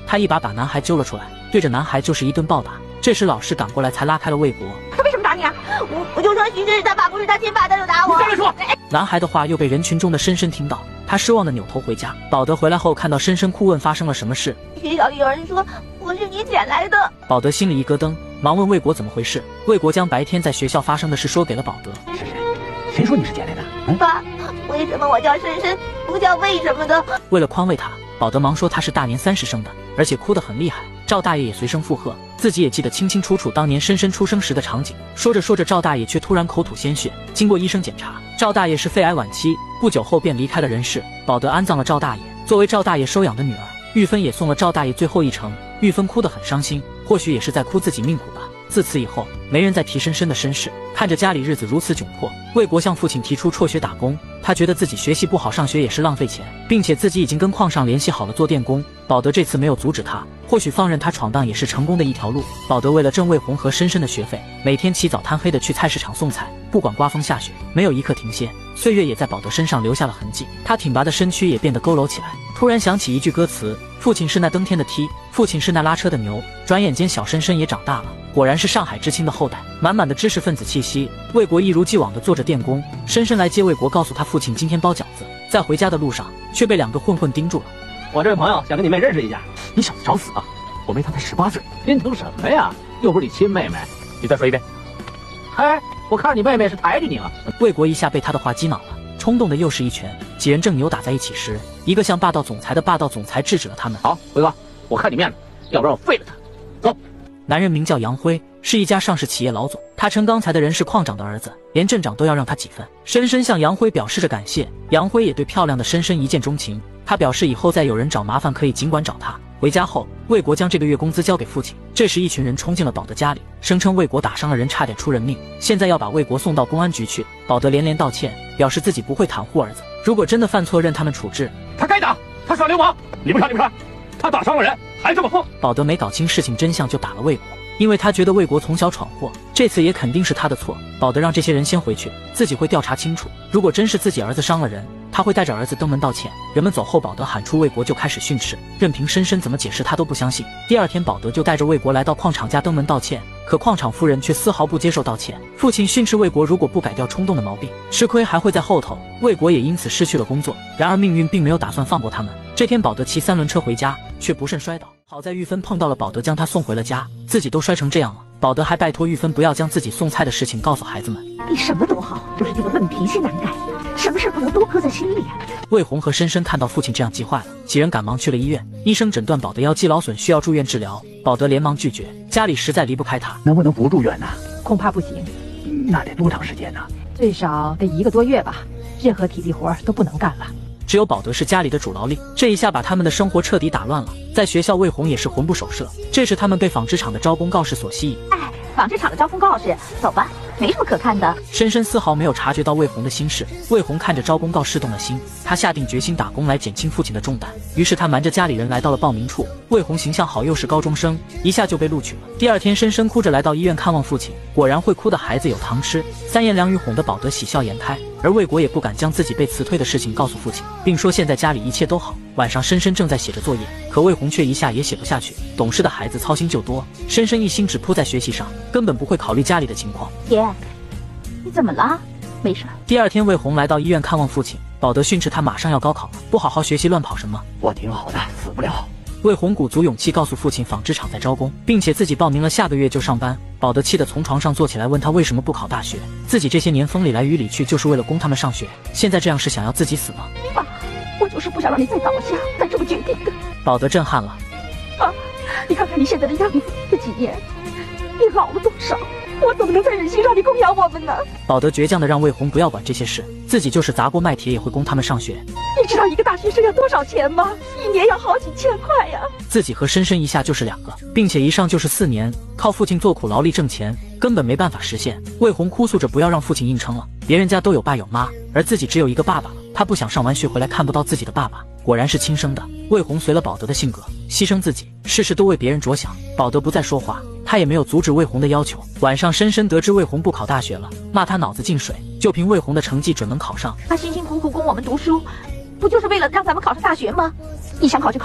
他一把男孩揪了出来，对着男孩就是一顿暴打。这时老师赶过来，才拉开了魏国。 他为什么打你啊？ 我就说徐这是他爸，不是他亲爸，他就打我。 你再来说！ 男孩的话又被人群中的深深听到，他失望的扭头回家。保德回来后看到深深哭，问发生了什么事。 学校里有人说我是你捡来的。 保德心里一咯噔，忙问魏国怎么回事。魏国将白天在学校发生的事说给了保德。 是谁？谁说你是捡来的？ 爸，为什么我叫深深，不叫为什么的？ 为了宽慰他，保德忙说他是大年30生的，而且哭得很厉害。赵大爷也随声附和，自己也记得清清楚楚当年深深出生时的场景。说着说着，赵大爷却突然口吐鲜血。经过医生检查，赵大爷是肺癌晚期，不久后便离开了人世。保德安葬了赵大爷。作为赵大爷收养的女儿，玉芬也送了赵大爷最后一程。玉芬哭得很伤心，或许也是在哭自己命苦吧。自此以后，没人再提深深的身世。看着家里日子如此窘迫，魏国向父亲提出辍学打工。他觉得自己学习不好，上学也是浪费钱，并且自己已经跟矿上联系好了做电工。保德这次没有阻止他，或许放任他闯荡也是成功的一条路。保德为了挣魏红和深深的学费，每天起早贪黑的去菜市场送菜，不管刮风下雪，没有一刻停歇。岁月也在保德身上留下了痕迹，他挺拔的身躯也变得佝偻起来。突然想起一句歌词：父亲是那登天的梯，父亲是那拉车的牛。转眼间小深深也长大了，果然是上海知青的后代，满满的知识分子气息。魏国一如既往的做着电工，深深来接魏国，告诉他父亲今天包饺子。在回家的路上，却被2个混混盯住了。 我这位朋友想跟你妹认识一下。你小子找死啊！我妹她才18岁，心疼什么呀？又不是你亲妹妹。你再说一遍。嗨，我看你妹妹是抬举你了。 魏国一下被他的话激恼了，冲动的又是一拳。几人正扭打在一起时，一个像霸道总裁的霸道总裁制止了他们。 好，辉哥，我看你面子，要不然我废了他。走。 男人名叫杨辉，是一家上市企业老总。他称刚才的人是矿长的儿子，连镇长都要让他几分。深深向杨辉表示着感谢，杨辉也对漂亮的深深一见钟情。他表示以后再有人找麻烦可以尽管找他。回家后，魏国将这个月工资交给父亲。这时一群人冲进了保德家里，声称魏国打伤了人，差点出人命，现在要把魏国送到公安局去。保德连连道歉，表示自己不会袒护儿子，如果真的犯错，任他们处置。 他该打，他耍流氓，你不看，他打伤了人还这么疯。 保德没搞清事情真相就打了魏国，因为他觉得魏国从小闯祸，这次也肯定是他的错。保德让这些人先回去，自己会调查清楚，如果真是自己儿子伤了人，他会带着儿子登门道歉。人们走后，保德喊出魏国就开始训斥，任凭深深怎么解释他都不相信。第二天，保德就带着魏国来到矿场家登门道歉，可矿场夫人却丝毫不接受道歉。父亲训斥魏国如果不改掉冲动的毛病，吃亏还会在后头。魏国也因此失去了工作。然而命运并没有打算放过他们。这天，保德骑3轮车回家，却不慎摔倒，好在玉芬碰到了保德，将他送回了家。自己都摔成这样了，保德还拜托玉芬不要将自己送菜的事情告诉孩子们。 你什么都好，就是这个笨脾气难改，什么事不能多搁在心里啊？ 魏红和深深看到父亲这样急坏了，几人赶忙去了医院。医生诊断保德腰肌劳损，需要住院治疗。保德连忙拒绝，家里实在离不开他。 能不能不住院呢？ 恐怕不行。 那得多长时间呢？ 最少得1个多月吧，任何体力活都不能干了。 只有保德是家里的主劳力，这一下把他们的生活彻底打乱了。在学校，魏红也是魂不守舍。这时他们被纺织厂的招工告示所吸引。 纺织厂的招工告示，走吧，没什么可看的。 深深丝毫没有察觉到魏红的心事。魏红看着招工告示动了心，他下定决心打工来减轻父亲的重担。于是他瞒着家里人来到了报名处。魏红形象好，又是高中生，一下就被录取了。第二天，深深哭着来到医院看望父亲，果然会哭的孩子有糖吃。3言2语哄得保德喜笑颜开，而魏国也不敢将自己被辞退的事情告诉父亲，并说现在家里一切都好。晚上，深深正在写着作业，可魏红却一下也写不下去。懂事的孩子操心就多，深深一心只扑在学习上，根本不会考虑家里的情况。 姐，你怎么了？没事。 第二天，魏红来到医院看望父亲，保德训斥他马上要高考了，不好好学习乱跑什么。 我挺好的，死不了。 魏红鼓足勇气告诉父亲纺织厂在招工，并且自己报名了，下个月就上班。保德气得从床上坐起来，问他为什么不考大学，自己这些年风里来雨里去就是为了供他们上学，现在这样是想要自己死吗？ 爸，我就是不想让你再倒下，才这么决定的。 保德震撼了。 爸，你看看你现在的样子，这几年你老了多少？我怎么能再忍心让你供养我们呢？ 保德倔强地让魏红不要管这些事，自己就是砸锅卖铁也会供他们上学。 你知道一个大学生要多少钱吗？一年要好几千块呀！ 自己和深深一下就是2个，并且一上就是4年，靠父亲做苦劳力挣钱，根本没办法实现。魏红哭诉着不要让父亲硬撑了，别人家都有爸有妈，而自己只有一个爸爸了，他不想上完学回来看不到自己的爸爸，果然是亲生的。魏红随了保德的性格，牺牲自己，事事都为别人着想。保德不再说话，他也没有阻止魏红的要求。晚上，深深得知魏红不考大学了，骂他脑子进水，就凭魏红的成绩准能考上。 他辛辛苦苦供我们读书，不就是为了让咱们考上大学吗？ 你想考就考，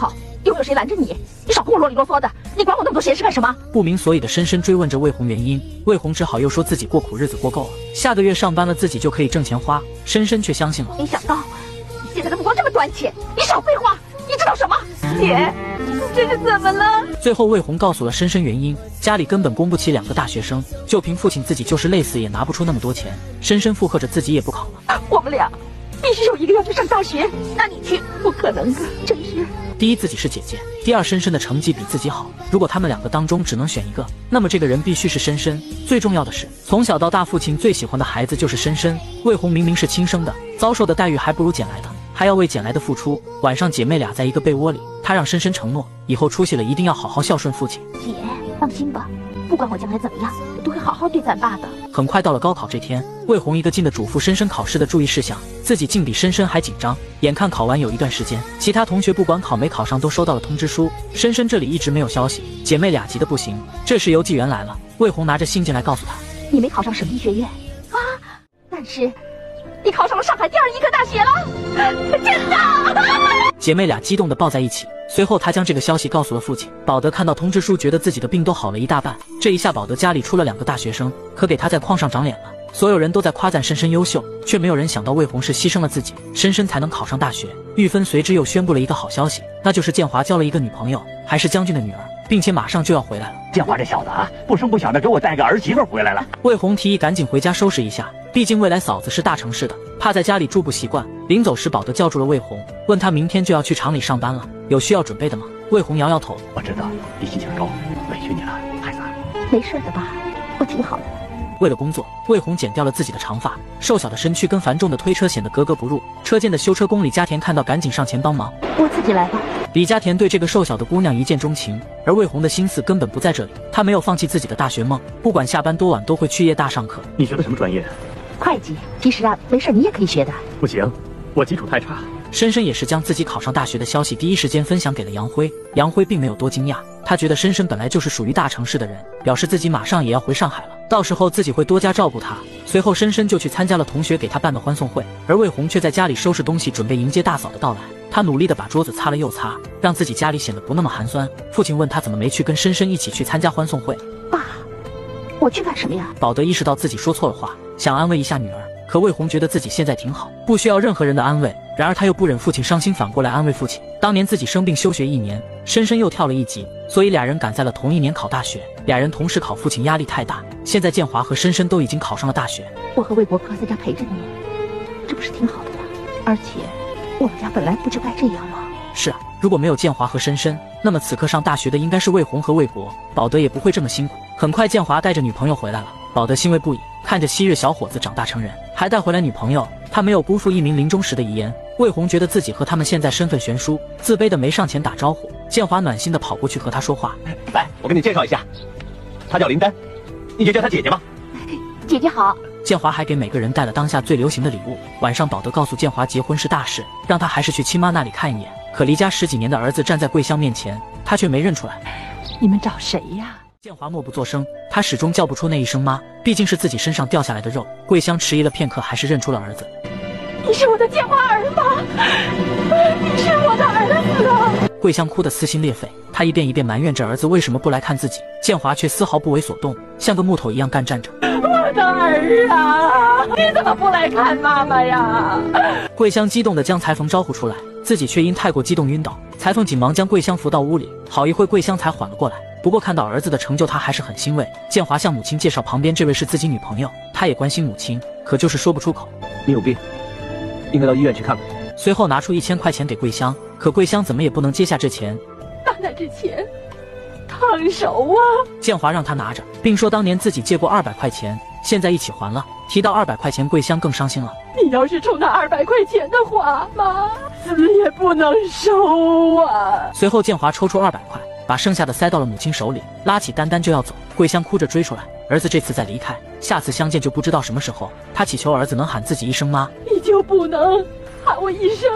又没有谁拦着你，你少跟我啰里啰嗦的，你管我那么多闲事干什么？ 不明所以的深深追问着魏红原因，魏红只好又说自己过苦日子过够了，下个月上班了自己就可以挣钱花，深深却相信了。 没想到你现在的目光这么短浅，你少废话，你知道什么？姐，这是怎么了？ 最后魏红告诉了深深原因，家里根本供不起2个大学生，就凭父亲自己就是累死也拿不出那么多钱。深深附和着自己也不考了。 我们俩必须有一个要去上大学，那你去？不可能啊，真是。 第一自己是姐姐，第二深深的成绩比自己好，如果他们2个当中只能选一个，那么这个人必须是深深。最重要的是，从小到大父亲最喜欢的孩子就是深深。魏红明明是亲生的，遭受的待遇还不如捡来的，还要为捡来的付出。晚上姐妹俩在一个被窝里，她让深深承诺，以后出息了一定要好好孝顺父亲。 姐，放心吧，不管我将来怎么样，我都会好好对咱爸的。 很快到了高考这天，魏红一个劲的嘱咐深深考试的注意事项，自己竟比深深还紧张。眼看考完有一段时间，其他同学不管考没考上都收到了通知书，深深这里一直没有消息，姐妹俩急得不行。这时邮寄员来了，魏红拿着信进来告诉他， 你没考上省医学院啊，但是你考上了上海第2医科大学了，真的！ 姐妹俩激动地抱在一起。随后她将这个消息告诉了父亲。保德看到通知书，觉得自己的病都好了一大半。这一下保德家里出了2个大学生，可给他在矿上长脸了。所有人都在夸赞深深优秀，却没有人想到魏红是牺牲了自己，深深才能考上大学。玉芬随之又宣布了一个好消息，那就是建华交了一个女朋友，还是将军的女儿，并且马上就要回来了。 建华这小子啊，不声不响的给我带个儿媳妇回来了。 魏红提议赶紧回家收拾一下，毕竟未来嫂子是大城市的，怕在家里住不习惯。临走时，保德叫住了魏红，问他明天就要去厂里上班了，有需要准备的吗？魏红摇摇头， 我知道你心情高，委屈你了，孩子。 没事的吧？我挺好的。 为了工作，魏红剪掉了自己的长发，瘦小的身躯跟繁重的推车显得格格不入。车间的修车工李家田看到，赶紧上前帮忙。 我自己来吧。 李家田对这个瘦小的姑娘一见钟情，而魏红的心思根本不在这里。她没有放弃自己的大学梦，不管下班多晚都会去夜大上课。 你学的什么专业？ 会计。其实啊，没事，你也可以学的。 不行，我基础太差。 深深也是将自己考上大学的消息第一时间分享给了杨辉。杨辉并没有多惊讶，他觉得深深本来就是属于大城市的人，表示自己马上也要回上海了，到时候自己会多加照顾他。随后深深就去参加了同学给他办的欢送会，而魏红却在家里收拾东西，准备迎接大嫂的到来。他努力地把桌子擦了又擦，让自己家里显得不那么寒酸。父亲问他怎么没去跟深深一起去参加欢送会。 爸，我去干什么呀？ 保德意识到自己说错了话，想安慰一下女儿，可魏红觉得自己现在挺好，不需要任何人的安慰。然而他又不忍父亲伤心，反过来安慰父亲。当年自己生病休学1年，深深又跳了1级，所以俩人赶在了同一年考大学。俩人同时考，父亲压力太大。现在建华和深深都已经考上了大学。 我和魏伯哥在家陪着你，这不是挺好的吗？而且我们家本来不就该这样吗？ 是啊，如果没有建华和深深，那么此刻上大学的应该是魏红和魏博，保德也不会这么辛苦。很快建华带着女朋友回来了，保德欣慰不已，看着昔日小伙子长大成人，还带回来女朋友，他没有辜负一鸣临终时的遗言。魏红觉得自己和他们现在身份悬殊，自卑的没上前打招呼。建华暖心的跑过去和他说话， 来，我给你介绍一下，她叫林丹，你就叫她姐姐吧。 姐姐好。 建华还给每个人带了当下最流行的礼物。晚上保德告诉建华结婚是大事，让他还是去亲妈那里看一眼。可离家10几年的儿子站在桂香面前，他却没认出来。 你们找谁呀？ 建华默不作声，他始终叫不出那一声妈，毕竟是自己身上掉下来的肉。桂香迟疑了片刻，还是认出了儿子。 你是我的建华儿吗？你是我的儿子啊！ 桂香哭得撕心裂肺，她一遍一遍埋怨着儿子为什么不来看自己。建华却丝毫不为所动，像个木头一样干站着。 我的儿啊，你怎么不来看妈妈呀？ 桂香激动地将裁缝招呼出来，自己却因太过激动晕倒。裁缝紧忙将桂香扶到屋里，好一会桂香才缓了过来。不过看到儿子的成就，他还是很欣慰。建华向母亲介绍旁边这位是自己女朋友，他也关心母亲，可就是说不出口。 你有病，应该到医院去看看。 随后拿出1000块钱给桂香，可桂香怎么也不能接下这钱。 大难之前烫手啊！ 建华让他拿着，并说当年自己借过200块钱，现在一起还了。提到200块钱，桂香更伤心了。 你要是冲那200块钱的话，妈死也不能收啊！ 随后建华抽出200块，把剩下的塞到了母亲手里，拉起丹丹就要走。桂香哭着追出来，儿子这次再离开，下次相见就不知道什么时候。他祈求儿子能喊自己一声妈， 你就不能喊我一声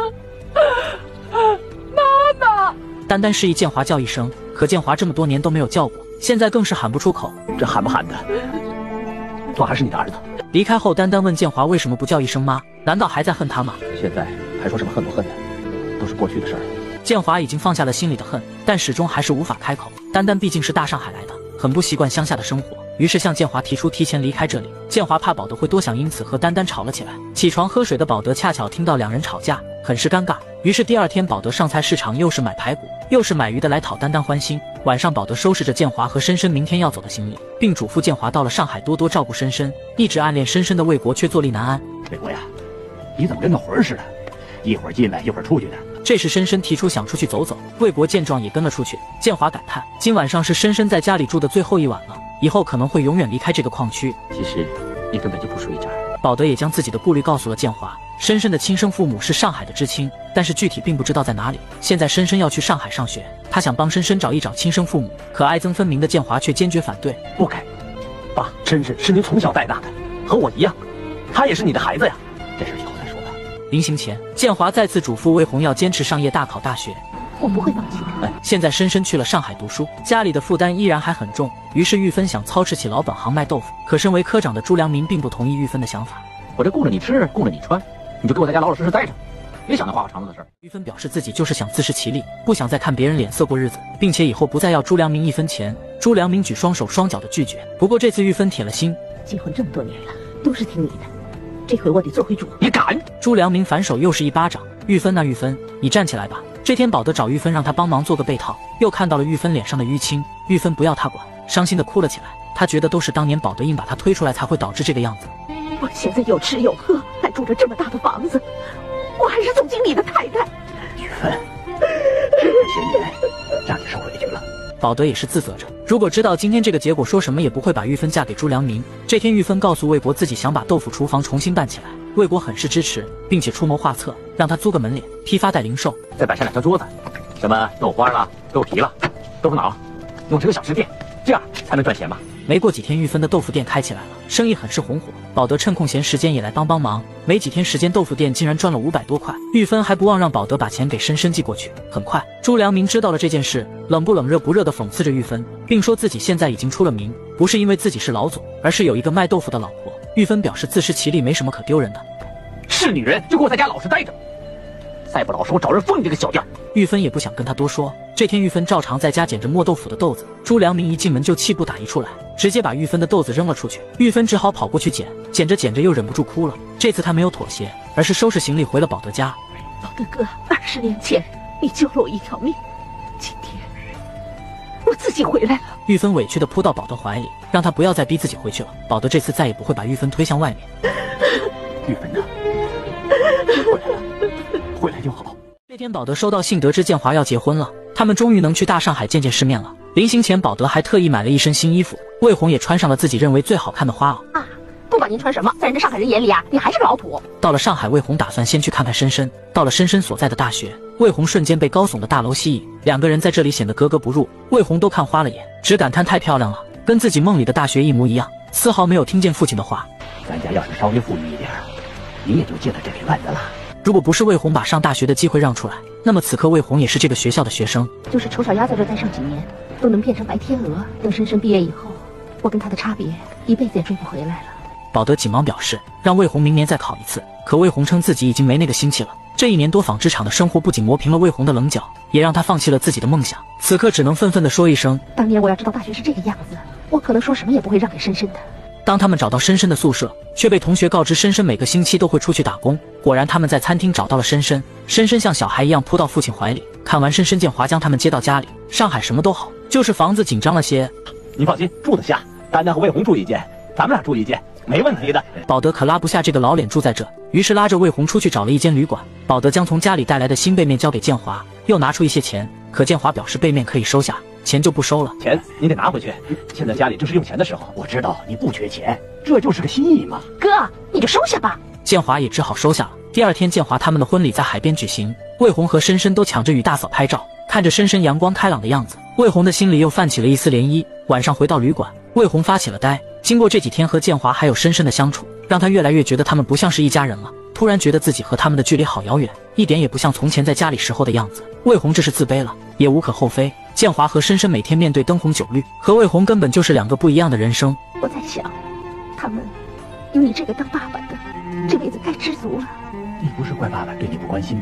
妈妈？ 丹丹示意建华叫一声，可建华这么多年都没有叫过，现在更是喊不出口。 这喊不喊的，都还是你的儿子。 离开后，丹丹问建华为什么不叫一声妈，难道还在恨他吗？ 现在还说什么恨不恨的，都是过去的事儿了。 建华已经放下了心里的恨，但始终还是无法开口。丹丹毕竟是大上海来的，很不习惯乡下的生活，于是向建华提出提前离开这里。建华怕保德会多想，因此和丹丹吵了起来。起床喝水的保德恰巧听到两人吵架，很是尴尬。于是第二天保德上菜市场，又是买排骨又是买鱼的来讨丹丹欢心。晚上保德收拾着建华和深深明天要走的行李，并嘱咐建华到了上海多多照顾深深。一直暗恋深深的魏国却坐立难安。 魏国呀，你怎么跟个魂似的，一会儿进来一会儿出去的？ 这时深深提出想出去走走，魏国见状也跟了出去。建华感叹，今晚上是深深在家里住的最后一晚了，以后可能会永远离开这个矿区。 其实你根本就不属于这儿。 保德也将自己的顾虑告诉了建华。深深的亲生父母是上海的知青，但是具体并不知道在哪里。现在深深要去上海上学，他想帮深深找一找亲生父母，可爱憎分明的建华却坚决反对。 不该，爸，深深是您从小带大的，和我一样，他也是你的孩子呀。这事以后再说吧。 临行前，建华再次嘱咐魏红要坚持上夜大考大学。 我不会放弃的。 现在深深去了上海读书，家里的负担依然还很重，于是玉芬想操持起老本行卖豆腐。可身为科长的朱良民并不同意玉芬的想法。 我这供着你吃，供着你穿，你就给我在家老老实实待着，别想那花花肠子的事儿。 玉芬表示自己就是想自食其力，不想再看别人脸色过日子，并且以后不再要朱良民一分钱。朱良民举双手双脚的拒绝。不过这次玉芬铁了心， 结婚这么多年了，都是听你的，这回我得做回主。 你敢？ 朱良民反手又是一巴掌。玉芬啊玉芬，你站起来吧。这天保德找玉芬让他帮忙做个被套，又看到了玉芬脸上的淤青，玉芬不要他管，伤心的哭了起来。他觉得都是当年保德硬把他推出来才会导致这个样子。 我现在有吃有喝，还住着这么大的房子，我还是总经理的太太。 玉芬，这些年让你受委屈了。 保德也是自责着，如果知道今天这个结果，说什么也不会把玉芬嫁给朱良民。这天玉芬告诉魏国自己想把豆腐厨房重新办起来，魏国很是支持，并且出谋划策，让他租个门脸，批发带零售， 再摆下2张桌子，什么豆花了、豆皮了、豆腐脑，弄成个小吃店，这样才能赚钱嘛。 没过几天，玉芬的豆腐店开起来了，生意很是红火。保德趁空闲时间也来帮忙，没几天时间，豆腐店竟然赚了500多块。玉芬还不忘让保德把钱给深深寄过去。很快，朱良民知道了这件事，冷不冷热不热的讽刺着玉芬，并说自己现在已经出了名，不是因为自己是老总，而是有一个卖豆腐的老婆。玉芬表示自食其力没什么可丢人的， 是女人就给我在家老实待着，再不老实我找人封你这个小店。 玉芬也不想跟他多说。这天玉芬照常在家捡着磨豆腐的豆子，朱良民一进门就气不打一处来，直接把玉芬的豆子扔了出去。玉芬只好跑过去捡，捡着捡着又忍不住哭了。这次她没有妥协，而是收拾行李回了保德家。 保德哥，20年前你救了我一条命，今天我自己回来了。 玉芬委屈地扑到保德怀里，让他不要再逼自己回去了。保德这次再也不会把玉芬推向外面。 玉芬呢？回来了，回来就好。 这天保德收到信，得知建华要结婚了，他们终于能去大上海见见世面了。临行前，保德还特意买了一身新衣服，魏红也穿上了自己认为最好看的花袄。 不管您穿什么，在人家上海人眼里啊，你还是个老土。 到了上海，魏红打算先去看看深深。到了深深所在的大学，魏红瞬间被高耸的大楼吸引，两个人在这里显得格格不入。魏红都看花了眼，只感叹太漂亮了，跟自己梦里的大学一模一样，丝毫没有听见父亲的话。 咱家要是稍微富裕一点，你也就进了这个院子了。 如果不是魏红把上大学的机会让出来，那么此刻魏红也是这个学校的学生。 就是丑小鸭在这待上几年，都能变成白天鹅。等深深毕业以后，我跟他的差别一辈子也追不回来了。 保德急忙表示让魏红明年再考一次，可魏红称自己已经没那个心气了。这1年多纺织厂的生活不仅磨平了魏红的棱角，也让他放弃了自己的梦想。此刻只能愤愤地说一声， 当年我要知道大学是这个样子，我可能说什么也不会让给深深的。 当他们找到深深的宿舍，却被同学告知深深每个星期都会出去打工。果然他们在餐厅找到了深深，深深像小孩一样扑到父亲怀里。看完深深，建华将他们接到家里。上海什么都好，就是房子紧张了些。 你放心，住得下。丹丹和魏红住一间，咱们俩住一间，没问题的。 保德可拉不下这个老脸住在这，于是拉着魏红出去找了一间旅馆。保德将从家里带来的新被面交给建华，又拿出一些钱，可建华表示被面可以收下，钱就不收了。 钱你得拿回去，现在家里正是用钱的时候。我知道你不缺钱，这就是个心意嘛。 哥，你就收下吧。 建华也只好收下了。第二天，建华他们的婚礼在海边举行，魏红和深深都抢着与大嫂拍照。看着深深阳光开朗的样子，魏红的心里又泛起了一丝涟漪。晚上回到旅馆，魏红发起了呆。经过这几天和建华还有深深的相处，让他越来越觉得他们不像是一家人了。突然觉得自己和他们的距离好遥远，一点也不像从前在家里时候的样子。魏红这是自卑了，也无可厚非。建华和深深每天面对灯红酒绿，和魏红根本就是2个不一样的人生。 我在想，他们有你这个当爸爸的，这辈子该知足了。 你不是怪爸爸对你不关心吧？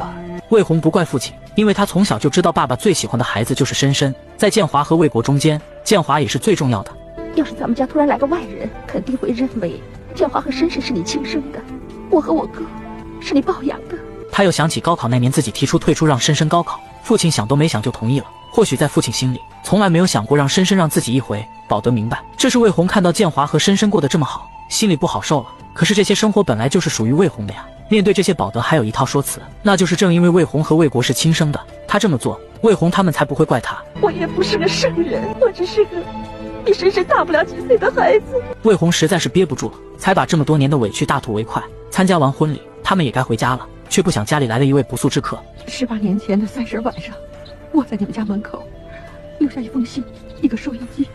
魏红不怪父亲，因为他从小就知道爸爸最喜欢的孩子就是深深，在建华和魏国中间，建华也是最重要的。 要是咱们家突然来个外人，肯定会认为建华和深深是你亲生的，我和我哥是你抱养的。 他又想起高考那年自己提出退出让深深高考，父亲想都没想就同意了。或许在父亲心里，从来没有想过让深深让自己一回。保德明白，这是魏红看到建华和深深过得这么好，心里不好受了。可是这些生活本来就是属于魏红的呀。面对这些，保德还有一套说辞，那就是正因为魏红和魏国是亲生的，他这么做，魏红他们才不会怪他。 我也不是个圣人，我只是个比深深大不了几岁的孩子。 魏红实在是憋不住了，才把这么多年的委屈大吐为快。参加完婚礼，他们也该回家了，却不想家里来了一位不速之客。 18年前的30晚上，我在你们家门口留下一封信，一个收音机，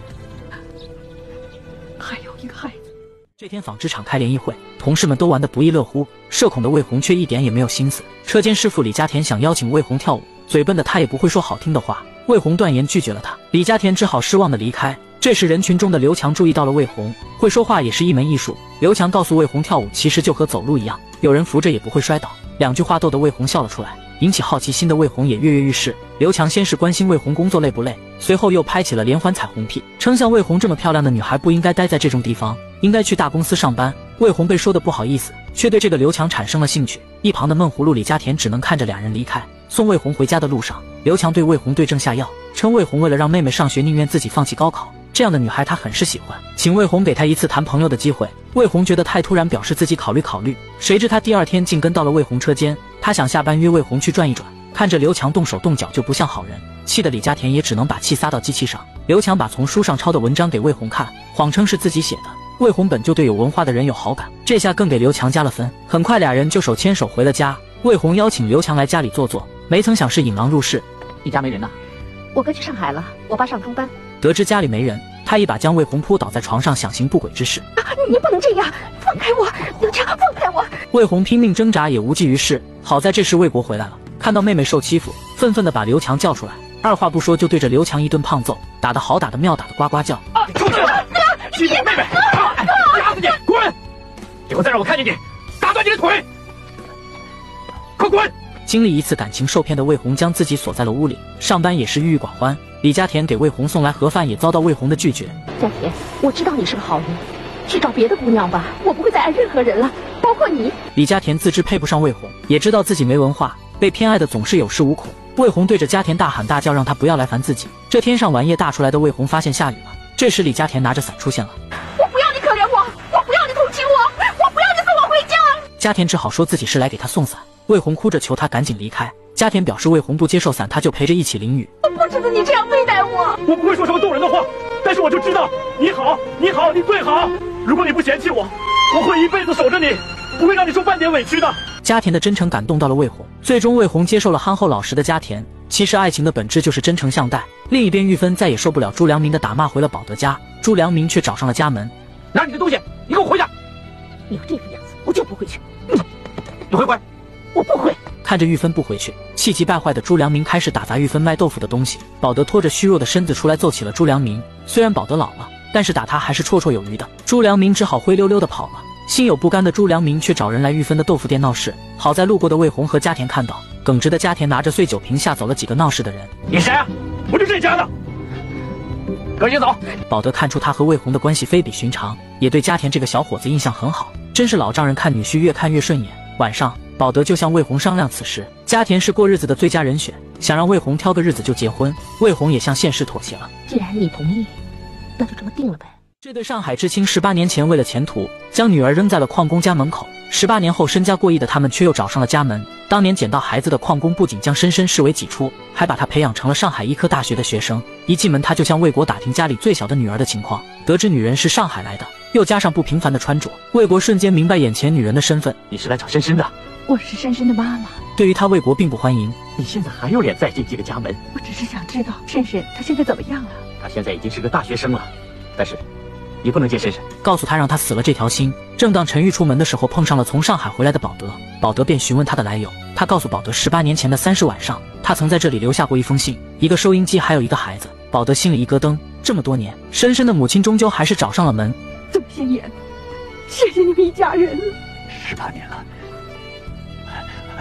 还有一个孩子。 这天纺织厂开联谊会，同事们都玩得不亦乐乎，社恐的魏红却一点也没有心思。车间师傅李家田想邀请魏红跳舞，嘴笨的他也不会说好听的话，魏红断言拒绝了他。李家田只好失望的离开。这时人群中的刘强注意到了魏红，会说话也是一门艺术。刘强告诉魏红，跳舞其实就和走路一样，有人扶着也不会摔倒。2句话逗得魏红笑了出来，引起好奇心的魏红也跃跃欲试。刘强先是关心魏红工作累不累，随后又拍起了连环彩虹屁，称像魏红这么漂亮的女孩不应该待在这种地方，应该去大公司上班。魏红被说的不好意思，却对这个刘强产生了兴趣。一旁的闷葫芦李家田只能看着2人离开。送魏红回家的路上，刘强对魏红对症下药，称魏红为了让妹妹上学宁愿自己放弃高考，这样的女孩他很是喜欢，请魏红给他一次谈朋友的机会。魏红觉得太突然，表示自己考虑考虑。谁知他第2天竟跟到了魏红车间，他想下班约魏红去转一转，看着刘强动手动脚就不像好人，气得李家田也只能把气撒到机器上。刘强把从书上抄的文章给魏红看，谎称是自己写的。魏红本就对有文化的人有好感，这下更给刘强加了分。很快2人就手牵手回了家。魏红邀请刘强来家里坐坐，没曾想是引狼入室。 你家没人呐？ 我哥去上海了，我爸上中班。 得知家里没人，他一把将魏红扑倒在床上，想行不轨之事。 你不能这样，放开我，刘强，放开我！ 魏红拼命挣扎也无济于事。好在这时魏国回来了，看到妹妹受欺负，愤愤地把刘强叫出来，二话不说就对着刘强一顿胖揍，打得好打的妙打的呱呱叫。 出去！欺负妹妹，打死你！滚！以后再让我看见你，打断你的腿！快滚！ 经历一次感情受骗的魏红将自己锁在了屋里，上班也是郁郁寡欢。李家田给魏红送来盒饭，也遭到魏红的拒绝。 家田，我知道你是个好人，去找别的姑娘吧，我不会再爱任何人了，包括你。 李家田自知配不上魏红，也知道自己没文化，被偏爱的总是有恃无恐。魏红对着家田大喊大叫，让他不要来烦自己。这天上晚夜大出来的魏红发现下雨了，这时李家田拿着伞出现了。 我不要你可怜我，我不要你同情我，我不要你送我回家。 家田只好说自己是来给他送伞。魏红哭着求他赶紧离开，家田表示魏红不接受伞，他就陪着一起淋雨。 我不值得你这样对待我。 我不会说什么动人的话，但是我就知道你好，你好，你最好。如果你不嫌弃我，我会一辈子守着你，不会让你受半点委屈的。 家田的真诚感动到了魏红，最终魏红接受了憨厚老实的家田。其实爱情的本质就是真诚相待。另一边玉芬再也受不了朱良民的打骂，回了保德家，朱良民却找上了家门。 拿你的东西，你给我回去！ 你要这个样子，我就不回去。 你会回？ 我不回。 看着玉芬不回去，气急败坏的朱良民开始打砸玉芬卖豆腐的东西。保德拖着虚弱的身子出来揍起了朱良民。虽然保德老了，但是打他还是绰绰有余的。朱良民只好灰溜溜的跑了。心有不甘的朱良民却找人来玉芬的豆腐店闹事。好在路过的魏红和家田看到，耿直的家田拿着碎酒瓶吓走了几个闹事的人。 你谁啊？我就这家的。 赶紧走！ 保德看出他和魏红的关系非比寻常，也对家田这个小伙子印象很好，真是老丈人看女婿越看越顺眼。晚上，保德就向魏红商量此事，家田是过日子的最佳人选，想让魏红挑个日子就结婚。魏红也向现实妥协了。 既然你同意，那就这么定了呗。 这对上海知青18年前为了前途，将女儿扔在了矿工家门口。18年后身家过亿的他们却又找上了家门。当年捡到孩子的矿工不仅将深深视为己出，还把她培养成了上海医科大学的学生。一进门他就向魏国打听家里最小的女儿的情况，得知女人是上海来的，又加上不平凡的穿着，魏国瞬间明白眼前女人的身份。 你是来找深深的？ 我是深深的妈妈。 对于他，魏国并不欢迎。 你现在还有脸再进这个家门？ 我只是想知道深深她现在怎么样了。 她现在已经是个大学生了，但是你不能见深深， 告诉他让他死了这条心。正当陈玉出门的时候，碰上了从上海回来的保德，保德便询问他的来由。他告诉保德，18年前的30晚上，他曾在这里留下过一封信、一个收音机，还有一个孩子。保德心里一咯噔，这么多年，深深的母亲终究还是找上了门。 这么些年，谢谢你们一家人。 18年了，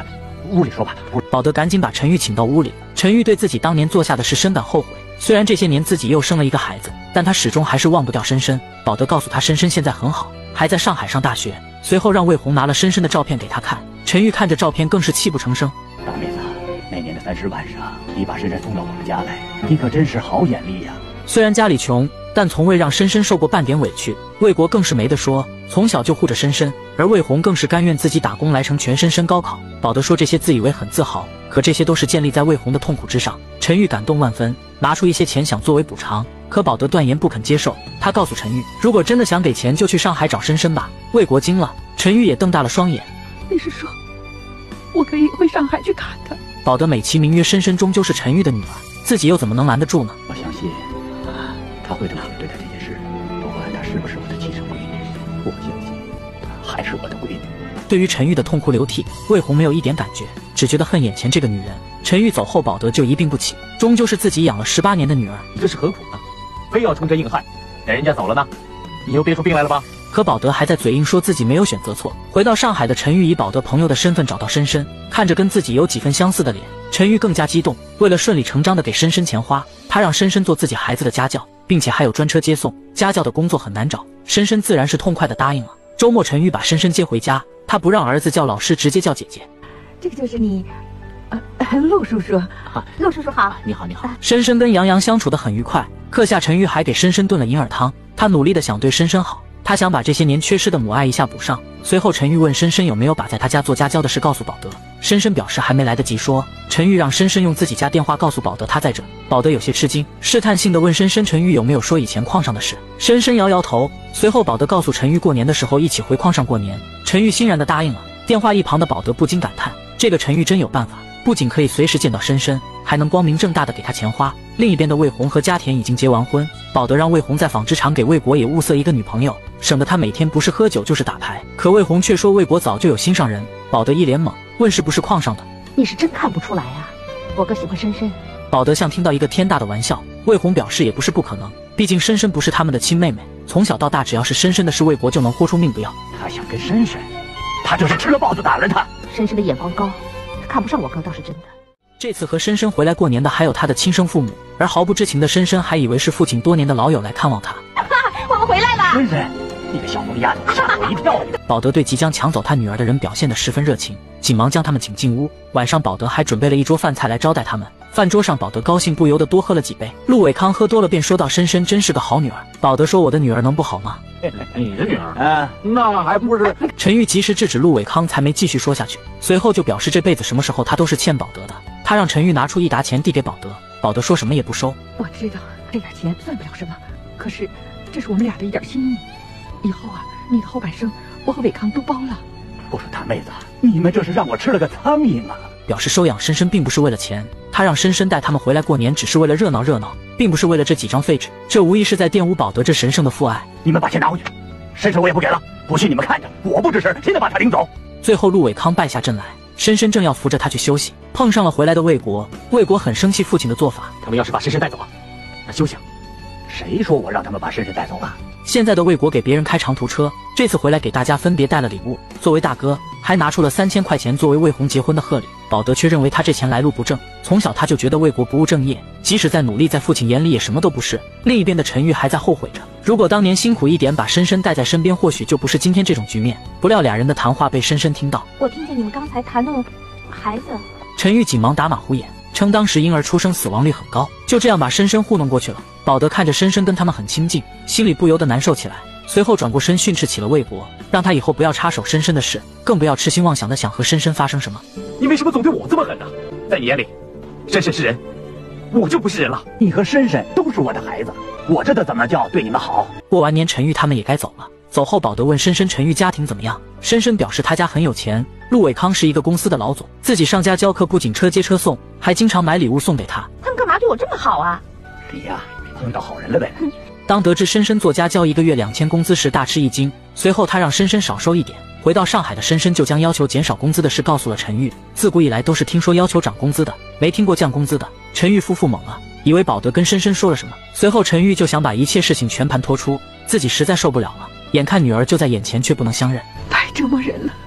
屋里说吧。 保德赶紧把陈玉请到屋里。陈玉对自己当年做下的事深感后悔，虽然这些年自己又生了一个孩子，但他始终还是忘不掉深深。保德告诉他，深深现在很好，还在上海上大学。随后让魏红拿了深深的照片给他看。陈玉看着照片更是泣不成声。 大妹子，那年的30晚上，你把深深送到我们家来，你可真是好眼力呀。 虽然家里穷，但从未让深深受过半点委屈。魏国更是没得说，从小就护着深深，而魏红更是甘愿自己打工来成全深深高考。保德说这些自以为很自豪，可这些都是建立在魏红的痛苦之上。陈玉感动万分，拿出一些钱想作为补偿，可保德断言不肯接受。他告诉陈玉，如果真的想给钱，就去上海找深深吧。魏国惊了，陈玉也瞪大了双眼。 你是说，我可以回上海去看她？ 保德美其名曰深深终究是陈玉的女儿，自己又怎么能拦得住呢？ 我相信他会这么对待这件事，不管她是不是我的亲生闺女，我相信她还是我的闺女。 对于陈玉的痛哭流涕，魏红没有一点感觉，只觉得恨眼前这个女人。陈玉走后，保德就一病不起，终究是自己养了18年的女儿。 你这是何苦呢？非要撑着硬汉，等人家走了呢，你又憋出病来了吧？ 可保德还在嘴硬说自己没有选择错。回到上海的陈玉以保德朋友的身份找到深深，看着跟自己有几分相似的脸，陈玉更加激动。为了顺理成章的给深深钱花，他让深深做自己孩子的家教，并且还有专车接送。家教的工作很难找，深深自然是痛快的答应了。周末陈玉把深深接回家，他不让儿子叫老师，直接叫姐姐。 这个就是你，陆叔叔。 陆叔叔好。 你好，你好。 深深跟杨洋相处得很愉快，课下陈玉还给深深炖了银耳汤，他努力的想对深深好，他想把这些年缺失的母爱一下补上。随后陈玉问深深有没有把在他家做家教的事告诉保德，深深表示还没来得及说。陈玉让深深用自己家电话告诉保德他在这。保德有些吃惊，试探性的问深深陈玉有没有说以前矿上的事。深深摇摇头。随后保德告诉陈玉过年的时候一起回矿上过年，陈玉欣然的答应了。电话一旁的保德不禁感叹，这个陈玉真有办法，不仅可以随时见到深深，还能光明正大的给他钱花。另一边的魏红和家田已经结完婚，保德让魏红在纺织厂给魏国也物色一个女朋友，省得他每天不是喝酒就是打牌。可魏红却说魏国早就有心上人。保德一脸懵，问是不是矿上的？ 你是真看不出来啊，我哥喜欢深深。 保德像听到一个天大的玩笑，魏红表示也不是不可能，毕竟深深不是他们的亲妹妹，从小到大只要是深深的事，魏国就能豁出命不要。 他想跟深深，他就是吃了豹子胆了他。 深深的眼光高，看不上我哥倒是真的。 这次和深深回来过年的还有他的亲生父母，而毫不知情的深深还以为是父亲多年的老友来看望他。 我们回来了。 深深，你个小疯丫头，吓我一跳。 保德对即将抢走他女儿的人表现得十分热情，紧忙将他们请进屋。晚上保德还准备了一桌饭菜来招待他们。饭桌上保德高兴不由得多喝了几杯。陆伟康喝多了便说道，深深真是个好女儿。保德说，我的女儿能不好吗？ 你的女儿？ 那还不是。 陈玉及时制止陆伟康，才没继续说下去。随后就表示这辈子什么时候他都是欠保德的。他让陈玉拿出一沓钱递给保德，保德说什么也不收。 我知道这点钱算不了什么，可是这是我们俩的一点心意。以后啊，你的后半生我和伟康都包了。 我说大妹子，你们这是让我吃了个苍蝇啊！ 表示收养深深并不是为了钱，他让深深带他们回来过年只是为了热闹热闹，并不是为了这几张废纸。这无疑是在玷污保德这神圣的父爱。 你们把钱拿回去，深深我也不给了，不信你们看着，我不吱声，现在把他领走。 最后陆伟康败下阵来，深深正要扶着他去休息，碰上了回来的魏国。魏国很生气父亲的做法， 他们要是把深深带走啊，那休想！谁说我让他们把深深带走了？ 现在的魏国给别人开长途车，这次回来给大家分别带了礼物，作为大哥还拿出了3000块钱作为魏红结婚的贺礼。保德却认为他这钱来路不正，从小他就觉得魏国不务正业，即使再努力，在父亲眼里也什么都不是。另一边的陈玉还在后悔着，如果当年辛苦一点把深深带在身边，或许就不是今天这种局面。不料俩人的谈话被深深听到。 我听见你们刚才谈论孩子。 陈玉紧忙打马虎眼，称当时婴儿出生死亡率很高，就这样把深深糊弄过去了。保德看着深深跟他们很亲近，心里不由得难受起来，随后转过身训斥起了魏国，让他以后不要插手深深的事，更不要痴心妄想的想和深深发生什么。 你为什么总对我这么狠呢？在你眼里，深深是人，我就不是人了。 你和深深都是我的孩子，我这怎么叫对你们好？ 过完年陈玉他们也该走了，走后保德问深深陈玉家庭怎么样，深深表示他家很有钱，陆伟康是一个公司的老总，自己上家教课不仅车接车送，还经常买礼物送给他。 他们干嘛对我这么好啊？ 你呀，碰到好人了呗。 当得知深深做家教1个月2000工资时，大吃一惊。随后他让深深少收一点。回到上海的深深就将要求减少工资的事告诉了陈玉。自古以来都是听说要求涨工资的，没听过降工资的。陈玉夫妇懵了，以为保德跟深深说了什么。随后陈玉就想把一切事情全盘托出，自己实在受不了了，眼看女儿就在眼前却不能相认， 太折磨人了。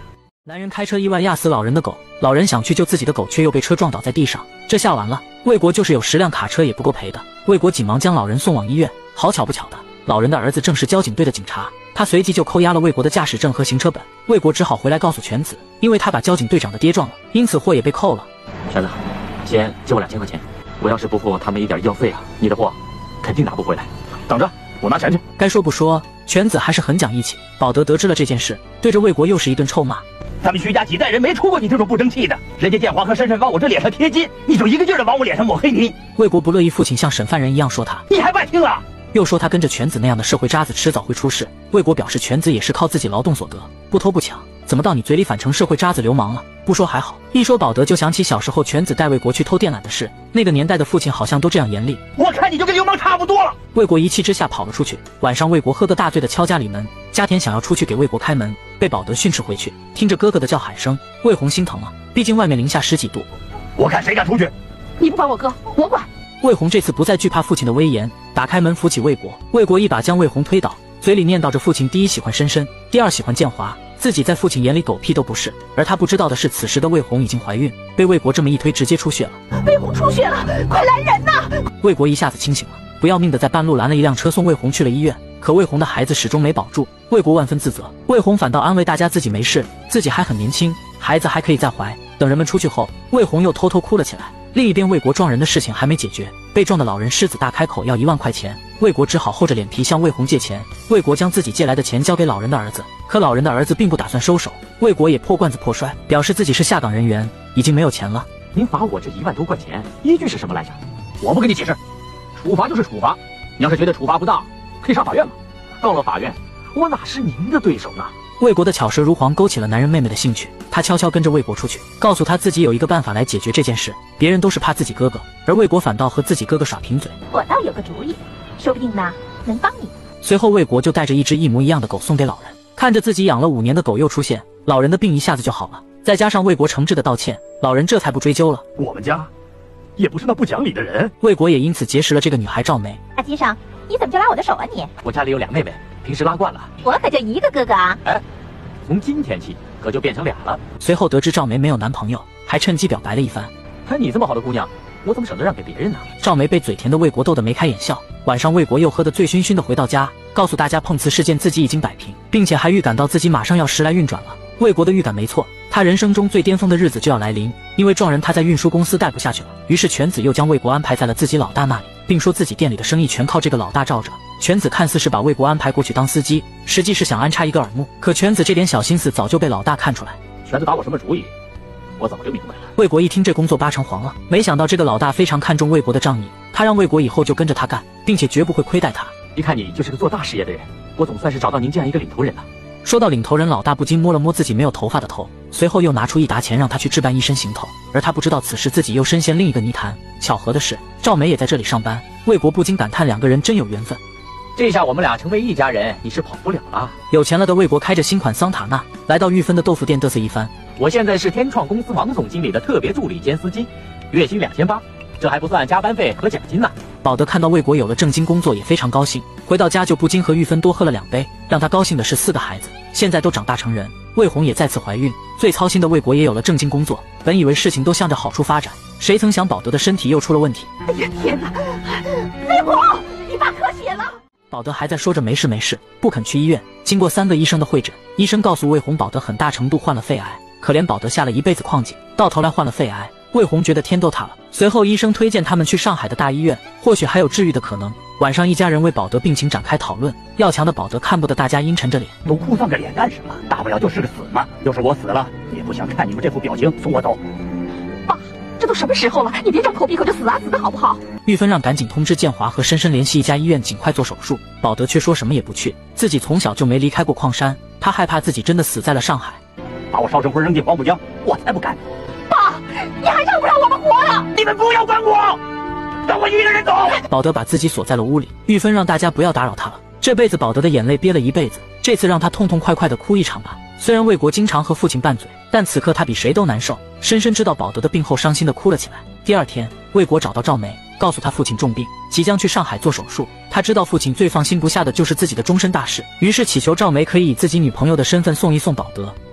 男人开车意外压死老人的狗，老人想去救自己的狗，却又被车撞倒在地上，这下完了。魏国就是有10辆卡车也不够赔的。魏国紧忙将老人送往医院，好巧不巧的，老人的儿子正是交警队的警察，他随即就扣押了魏国的驾驶证和行车本。魏国只好回来告诉犬子，因为他把交警队长的爹撞了，因此货也被扣了。 犬子，先借我2000块钱，我要是不付他们一点医药费啊，你的货肯定拿不回来。等着，我拿钱去。 该说不说，犬子还是很讲义气。保德得知了这件事，对着魏国又是一顿臭骂。 咱们徐家几代人没出过你这种不争气的，人家建华和珊珊往我这脸上贴金，你就一个劲儿的往我脸上抹黑泥。 魏国不乐意父亲像审犯人一样说他， 你还不爱听啊？ 又说他跟着犬子那样的社会渣子迟早会出事。魏国表示犬子也是靠自己劳动所得，不偷不抢，怎么到你嘴里反成社会渣子流氓了？不说还好，一说保德就想起小时候犬子带魏国去偷电缆的事，那个年代的父亲好像都这样严厉。 我看你就跟流氓差不多了。 魏国一气之下跑了出去。晚上魏国喝得大醉的敲家里门，家田想要出去给魏国开门，被保德训斥回去。听着哥哥的叫喊声，魏红心疼了，毕竟外面零下10几度。 我看谁敢出去？ 你不管我哥，我管。 魏红这次不再惧怕父亲的威严，打开门扶起魏国。魏国一把将魏红推倒，嘴里念叨着父亲第一喜欢深深，第二喜欢建华，自己在父亲眼里狗屁都不是。而他不知道的是，此时的魏红已经怀孕，被魏国这么一推，直接出血了。 魏红出血了，快来人呐！ 魏国一下子清醒了，不要命的在半路拦了一辆车送魏红去了医院。可魏红的孩子始终没保住，魏国万分自责。魏红反倒安慰大家自己没事，自己还很年轻，孩子还可以再怀。等人们出去后，魏红又偷偷哭了起来。另一边，魏国撞人的事情还没解决，被撞的老人狮子大开口要1万块钱，魏国只好厚着脸皮向魏红借钱。魏国将自己借来的钱交给老人的儿子，可老人的儿子并不打算收手。魏国也破罐子破摔，表示自己是下岗人员，已经没有钱了。 您罚我这1万多块钱，依据是什么来着？ 我不跟你解释，处罚就是处罚。你要是觉得处罚不当，可以上法院嘛。到了法院，我哪是您的对手呢？ 魏国的巧舌如簧勾起了男人妹妹的兴趣，他悄悄跟着魏国出去，告诉他自己有一个办法来解决这件事。别人都是怕自己哥哥，而魏国反倒和自己哥哥耍贫嘴。 我倒有个主意，说不定呢能帮你。 随后魏国就带着一只一模一样的狗送给老人，看着自己养了5年的狗又出现，老人的病一下子就好了。再加上魏国诚挚的道歉，老人这才不追究了。 我们家也不是那不讲理的人。 魏国也因此结识了这个女孩赵梅。 大街上你怎么就拉我的手啊你？ 我家里有2妹妹，平时拉惯了。 我可就一个哥哥啊。 从今天起可就变成2了。 随后得知赵梅没有男朋友，还趁机表白了一番。 看你这么好的姑娘，我怎么舍得让给别人呢？ 赵梅被嘴甜的魏国逗得眉开眼笑。晚上魏国又喝得醉醺醺的回到家，告诉大家碰瓷事件自己已经摆平，并且还预感到自己马上要时来运转了。魏国的预感没错，他人生中最巅峰的日子就要来临。因为撞人他在运输公司待不下去了，于是犬子又将魏国安排在了自己老大那里，并说自己店里的生意全靠这个老大罩着。犬子看似是把魏国安排过去当司机，实际是想安插一个耳目。可犬子这点小心思早就被老大看出来。 犬子打我什么主意，我早就明白了。 魏国一听这工作8成黄了，没想到这个老大非常看重魏国的仗义，他让魏国以后就跟着他干，并且绝不会亏待他。 一看你就是个做大事业的人，我总算是找到您这样一个领头人了。 说到领头人，老大不禁摸了摸自己没有头发的头，随后又拿出1沓钱让他去置办一身行头。而他不知道此时自己又深陷另一个泥潭。巧合的是，赵梅也在这里上班。魏国不禁感叹2个人真有缘分。 这下我们俩成为一家人，你是跑不了了。 有钱了的魏国开着新款桑塔纳，来到玉芬的豆腐店嘚瑟一番。 我现在是天创公司王总经理的特别助理兼司机，月薪2800，这还不算加班费和奖金呢。 保德看到魏国有了正经工作也非常高兴，回到家就不禁和玉芬多喝了2杯。让他高兴的是4个孩子现在都长大成人，魏红也再次怀孕。最操心的魏国也有了正经工作，本以为事情都向着好处发展，谁曾想保德的身体又出了问题。 哎呀天哪！魏红，你爸咳血了！ 保德还在说着没事没事，不肯去医院。经过3个医生的会诊，医生告诉魏红，保德很大程度患了肺癌。可怜保德下了一辈子矿井，到头来患了肺癌。魏红觉得天都塌了，随后医生推荐他们去上海的大医院，或许还有治愈的可能。晚上一家人为保德病情展开讨论，要强的保德看不得大家阴沉着脸， 都哭丧着脸干什么？大不了就是个死嘛。要是我死了，也不想看你们这副表情，送我走。 爸，这都什么时候了，你别张口闭口就死啊死的好不好？ 玉芬让赶紧通知建华和深深联系一家医院，尽快做手术。保德却说什么也不去，自己从小就没离开过矿山，他害怕自己真的死在了上海。 把我烧成灰扔进黄浦江，我才不干。 爸，你还让不让我们活了？ 你们不要管我，让我一个人走。 保德把自己锁在了屋里，玉芬让大家不要打扰他了。这辈子保德的眼泪憋了一辈子，这次让他痛痛快快的哭一场吧。虽然魏国经常和父亲拌嘴，但此刻他比谁都难受。深深知道保德的病后，伤心的哭了起来。第2天，魏国找到赵梅，告诉他父亲重病，即将去上海做手术。他知道父亲最放心不下的就是自己的终身大事，于是祈求赵梅可以以自己女朋友的身份送一送保德。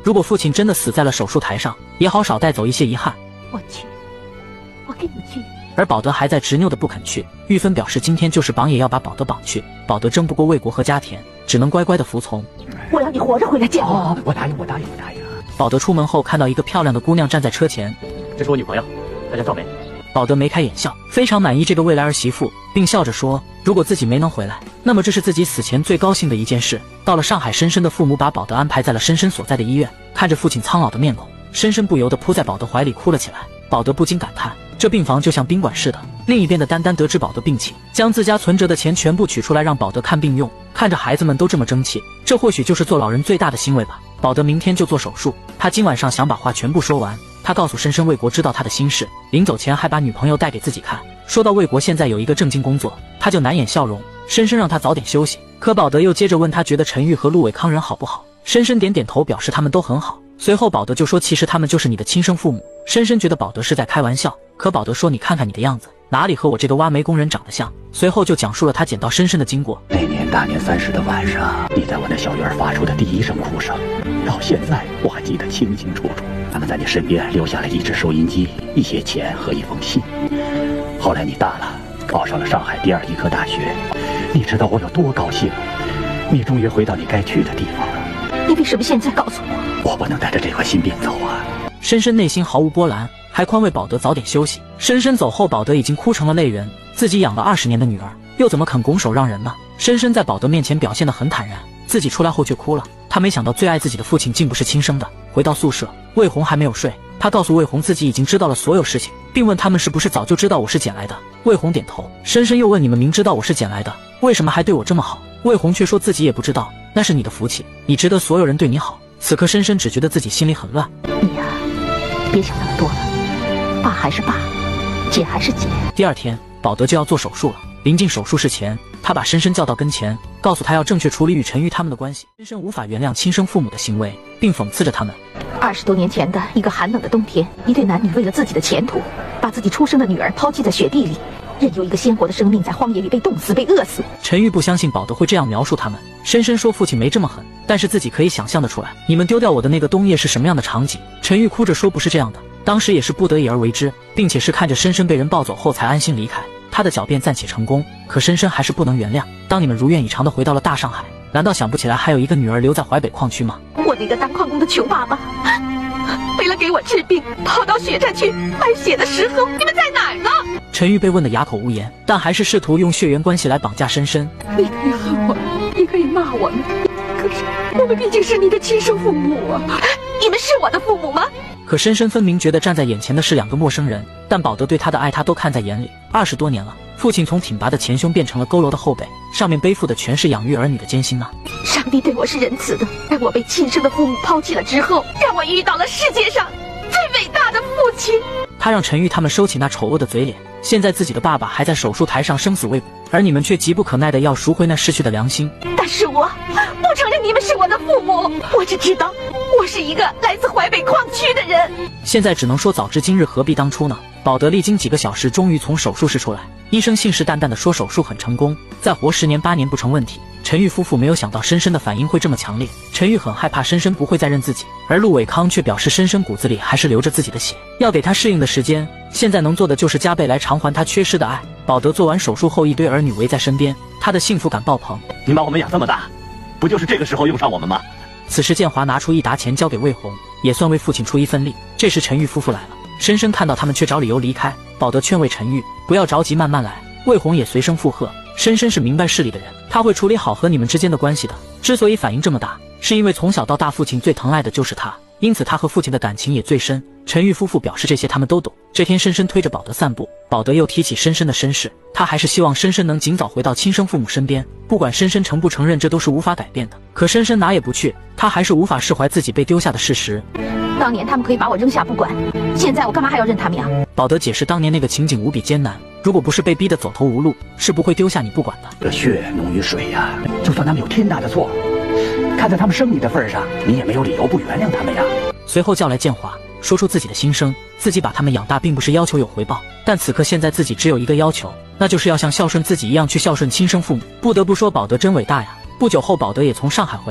如果父亲真的死在了手术台上，也好少带走一些遗憾。 我去，我跟你去。 而保德还在执拗的不肯去。玉芬表示今天就是绑也要把保德绑去。保德争不过魏国和家田，只能乖乖的服从。 我要你活着回来见我。 哦，我答应。 保德出门后看到一个漂亮的姑娘站在车前， 这是我女朋友，她叫赵梅。 保德眉开眼笑，非常满意这个未来儿媳妇，并笑着说，如果自己没能回来，那么这是自己死前最高兴的一件事。到了上海，深深的父母把保德安排在了深深所在的医院，看着父亲苍老的面孔，深深不由得扑在保德怀里哭了起来。保德不禁感叹，这病房就像宾馆似的。另一边的丹丹得知保德病情，将自家存折的钱全部取出来让保德看病用。看着孩子们都这么争气，这或许就是做老人最大的欣慰吧。保德明天就做手术，他今晚上想把话全部说完。他告诉深深魏国知道他的心事，临走前还把女朋友带给自己看。说到魏国现在有一个正经工作，他就难掩笑容。深深让他早点休息，可保德又接着问他觉得陈玉和陆伟康人好不好。深深点点头表示他们都很好。随后保德就说其实他们就是你的亲生父母。深深觉得保德是在开玩笑，可保德说你看看你的样子，哪里和我这个挖煤工人长得像。随后就讲述了他捡到深深的经过。 那年大年30的晚上，你在我那小院发出的第一声哭声，到现在我还记得清清楚楚。他们在你身边留下了一只收音机、一些钱和一封信。后来你大了，考上了上海第2医科大学，你知道我有多高兴？你终于回到你该去的地方了。 你为什么现在告诉我？ 我不能带着这块心病走啊！ 深深内心毫无波澜，还宽慰保德早点休息。深深走后，保德已经哭成了泪人。自己养了20年的女儿，又怎么肯拱手让人呢？深深在保德面前表现得很坦然，自己出来后却哭了。他没想到最爱自己的父亲竟不是亲生的。回到宿舍，魏红还没有睡，他告诉魏红自己已经知道了所有事情，并问他们是不是早就知道我是捡来的。魏红点头。深深又问你们明知道我是捡来的，为什么还对我这么好？魏红却说自己也不知道，那是你的福气，你值得所有人对你好。此刻深深只觉得自己心里很乱。 你呀，别想那么多了，爸还是爸，姐还是姐。 第2天，保德就要做手术了。临近手术室前，他把深深叫到跟前，告诉他要正确处理与陈玉他们的关系。深深无法原谅亲生父母的行为，并讽刺着他们。 20多年前的一个寒冷的冬天，一对男女为了自己的前途，把自己出生的女儿抛弃在雪地里，任由一个鲜活的生命在荒野里被冻死、被饿死。 陈玉不相信保德会这样描述他们。深深说父亲没这么狠，但是自己可以想象得出来，你们丢掉我的那个冬夜是什么样的场景。陈玉哭着说不是这样的，当时也是不得已而为之，并且是看着深深被人抱走后才安心离开。他的狡辩暂且成功，可深深还是不能原谅。当你们如愿以偿地回到了大上海，难道想不起来还有一个女儿留在淮北矿区吗？ 我那个当矿工的穷爸爸，为了给我治病，跑到血站去卖血的时候，你们在哪儿呢？ 陈玉被问得哑口无言，但还是试图用血缘关系来绑架深深。 你可以恨我，你可以骂我们，可是我们毕竟是你的亲生父母啊！你们是我的父母吗？ 可深深分明觉得站在眼前的是2个陌生人，但保德对他的爱他都看在眼里。20多年了，父亲从挺拔的前胸变成了佝偻的后背，上面背负的全是养育儿女的艰辛啊！ 上帝对我是仁慈的，在我被亲生的父母抛弃了之后，让我遇到了世界上最伟大的父亲。 他让陈玉他们收起那丑恶的嘴脸。现在自己的爸爸还在手术台上生死未卜，而你们却急不可耐地要赎回那失去的良心。 但是我不承认你们是我的父母，我只知道我是一个来自淮北矿区的人。 现在只能说早知今日何必当初呢？保德历经几个小时终于从手术室出来，医生信誓旦旦地说手术很成功，再活10年8年不成问题。陈玉夫妇没有想到深深的反应会这么强烈，陈玉很害怕深深不会再认自己，而陆伟康却表示深深骨子里还是流着自己的血，要给他适应的时间，现在能做的就是加倍来偿还他缺失的爱。保德做完手术后，一堆儿女围在身边，他的幸福感爆棚。 你把我们养这么大，不就是这个时候用上我们吗？ 此时建华拿出1沓钱交给魏红，也算为父亲出一份力。这时陈玉夫妇来了，深深看到他们却找理由离开。保德劝慰陈玉不要着急，慢慢来。魏红也随声附和。深深是明白事理的人，他会处理好和你们之间的关系的。之所以反应这么大，是因为从小到大父亲最疼爱的就是他，因此他和父亲的感情也最深。陈玉夫妇表示这些他们都懂。这天深深推着保德散步，保德又提起深深的身世，他还是希望深深能尽早回到亲生父母身边，不管深深承不承认，这都是无法改变的。可深深哪也不去，他还是无法释怀自己被丢下的事实。 当年他们可以把我扔下不管，现在我干嘛还要认他们呀？ 保德解释当年那个情景无比艰难，如果不是被逼得走投无路，是不会丢下你不管的。 这血浓于水呀，就算他们有天大的错，看在他们生你的份上，你也没有理由不原谅他们呀。 随后叫来建华，说出自己的心声，自己把他们养大并不是要求有回报，但此刻现在自己只有一个要求，那就是要像孝顺自己一样去孝顺亲生父母。不得不说保德真伟大呀。不久后保德也从上海回来了。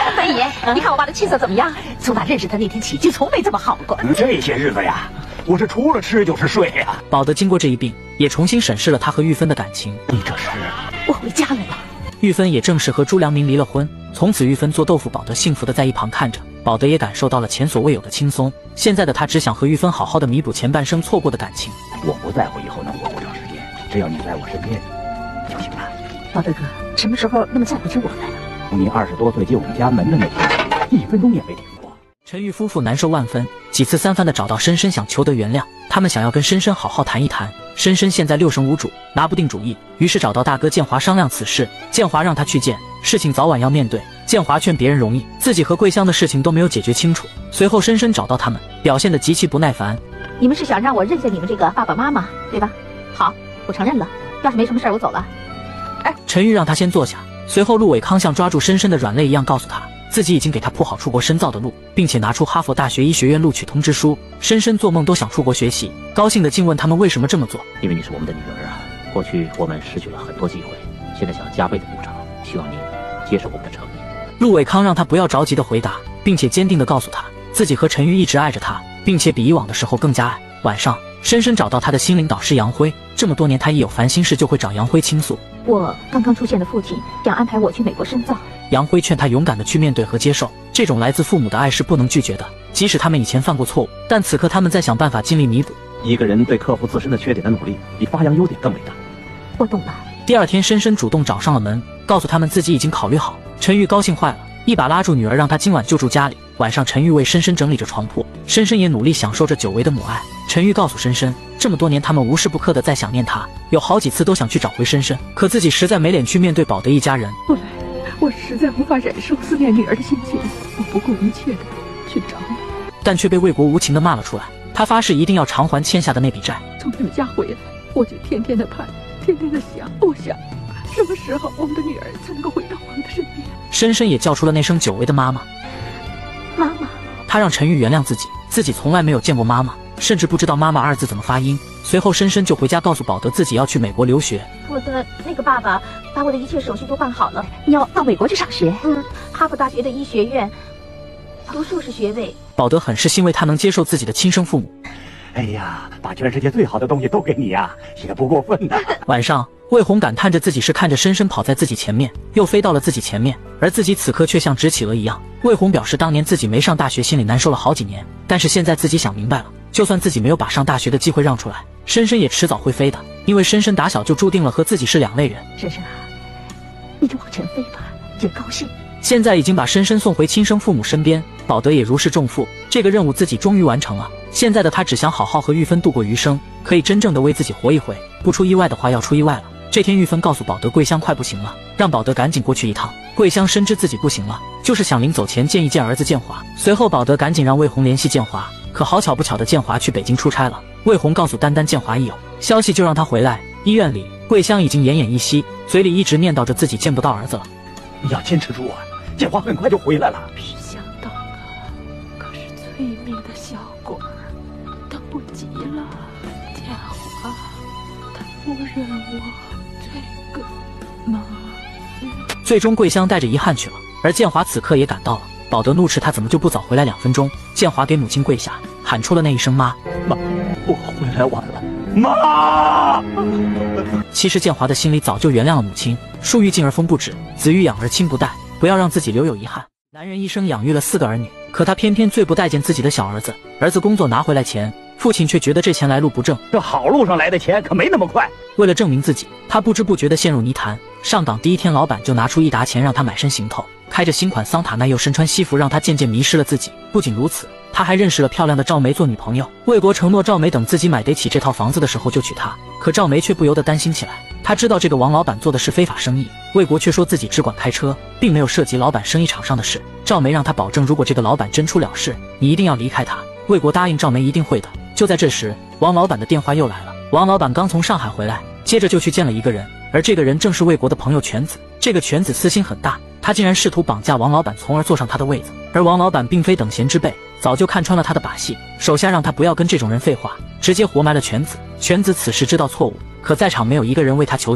飞爷，你看我爸的气色怎么样？从打认识他那天起，就从没这么好过。 这些日子呀，我是除了吃就是睡呀。 保德经过这一病，也重新审视了他和玉芬的感情。 你这是？ 我回家来了。 玉芬也正式和朱良明离了婚，从此玉芬做豆腐，保德幸福的在一旁看着。保德也感受到了前所未有的轻松。现在的他只想和玉芬好好的弥补前半生错过的感情。 我不在乎以后能活多长时间，只要你在我身边就行了。 保德哥，什么时候那么在乎起我来了？ 从你20多岁进我们家门的那天，1分钟也没停过。 陈玉夫妇难受万分，几次三番的找到深深想求得原谅，他们想要跟深深好好谈一谈。深深现在六神无主，拿不定主意，于是找到大哥建华商量此事。建华让他去见，事情早晚要面对。建华劝别人容易，自己和桂香的事情都没有解决清楚。随后深深找到他们，表现得极其不耐烦。 你们是想让我认下你们这个爸爸妈妈，对吧？好，我承认了。要是没什么事儿，我走了。 陈玉让他先坐下，随后陆伟康像抓住深深的软肋一样告诉他，自己已经给他铺好出国深造的路，并且拿出哈佛大学医学院录取通知书。深深做梦都想出国学习，高兴地竟问他们为什么这么做。 因为你是我们的女儿啊，过去我们失去了很多机会，现在想加倍的补偿，希望你接受我们的诚意。 陆伟康让他不要着急的回答，并且坚定地告诉他，自己和陈玉一直爱着他，并且比以往的时候更加爱。晚上，深深找到他的心灵导师杨辉，这么多年他一有烦心事就会找杨辉倾诉。 我刚刚出现的父亲想安排我去美国深造。 杨辉劝他勇敢地去面对和接受，这种来自父母的爱是不能拒绝的，即使他们以前犯过错误，但此刻他们在想办法尽力弥补。 一个人对克服自身的缺点的努力，比发扬优点更伟大。 我懂了。 第二天，深深主动找上了门，告诉他们自己已经考虑好。陈玉高兴坏了，一把拉住女儿，让她今晚就住家里。晚上，陈玉为深深整理着床铺，深深也努力享受着久违的母爱。陈玉告诉深深，这么多年他们无时不刻的在想念她，有好几次都想去找回深深，可自己实在没脸去面对保德一家人。 后来，我实在无法忍受思念女儿的心情，我不顾一切的去找你， 但却被魏国无情的骂了出来。他发誓一定要偿还欠下的那笔债。 从你们家回来，我就天天的盼，天天的想，我想什么时候我们的女儿才能够回到我们的身边。 深深也叫出了那声久违的妈妈。 妈妈， 他让陈玉原谅自己，自己从来没有见过妈妈，甚至不知道妈妈二字怎么发音。随后深深就回家告诉保德自己要去美国留学。 我的那个爸爸把我的一切手续都办好了， 你要到美国去上学？ 哈佛大学的医学院读硕士学位。 保德很是欣慰他能接受自己的亲生父母。 哎呀，把全世界最好的东西都给你呀，也不过分呐。 晚上，魏红感叹着自己是看着深深跑在自己前面，又飞到了自己前面，而自己此刻却像直企鹅一样。魏红表示，当年自己没上大学，心里难受了好几年，但是现在自己想明白了，就算自己没有把上大学的机会让出来，深深也迟早会飞的，因为深深打小就注定了和自己是两类人。 深深啊，你就往前飞吧，真高兴。 现在已经把深深送回亲生父母身边，保德也如释重负，这个任务自己终于完成了。现在的他只想好好和玉芬度过余生，可以真正的为自己活一回，不出意外的话要出意外了。这天玉芬告诉保德桂香快不行了，让保德赶紧过去一趟。桂香深知自己不行了，就是想临走前见一见儿子建华。随后保德赶紧让魏红联系建华，可好巧不巧的建华去北京出差了。魏红告诉丹丹建华一有消息就让他回来。医院里桂香已经奄奄一息，嘴里一直念叨着自己见不到儿子了。 你要坚持住啊，建华很快就回来了。 是想到了，可是催命的效果等不及了。建华，他不认我这个妈。 最终桂香带着遗憾去了，而建华此刻也赶到了。保德怒斥他怎么就不早回来2分钟。建华给母亲跪下，喊出了那一声妈。 妈，我回来晚了，妈。 其实建华的心里早就原谅了母亲，树欲静而风不止，子欲养而亲不待，不要让自己留有遗憾。男人一生养育了4个儿女，可他偏偏最不待见自己的小儿子。儿子工作拿回来钱，父亲却觉得这钱来路不正， 这好路上来的钱可没那么快。 为了证明自己，他不知不觉地陷入泥潭。上岗第1天，老板就拿出1沓钱让他买身行头，开着新款桑塔纳又身穿西服，让他渐渐迷失了自己。不仅如此，他还认识了漂亮的赵梅做女朋友。魏国承诺赵梅等自己买得起这套房子的时候就娶她，可赵梅却不由得担心起来。他知道这个王老板做的是非法生意，魏国却说自己只管开车，并没有涉及老板生意场上的事。赵梅让他保证，如果这个老板真出了事，你一定要离开他。魏国答应赵梅一定会的。就在这时，王老板的电话又来了。王老板刚从上海回来，接着就去见了一个人，而这个人正是魏国的朋友犬子。这个犬子私心很大，他竟然试图绑架王老板，从而坐上他的位子。而王老板并非等闲之辈，早就看穿了他的把戏，手下让他不要跟这种人废话，直接活埋了犬子。犬子此时知道错误，可在场没有一个人为他求情，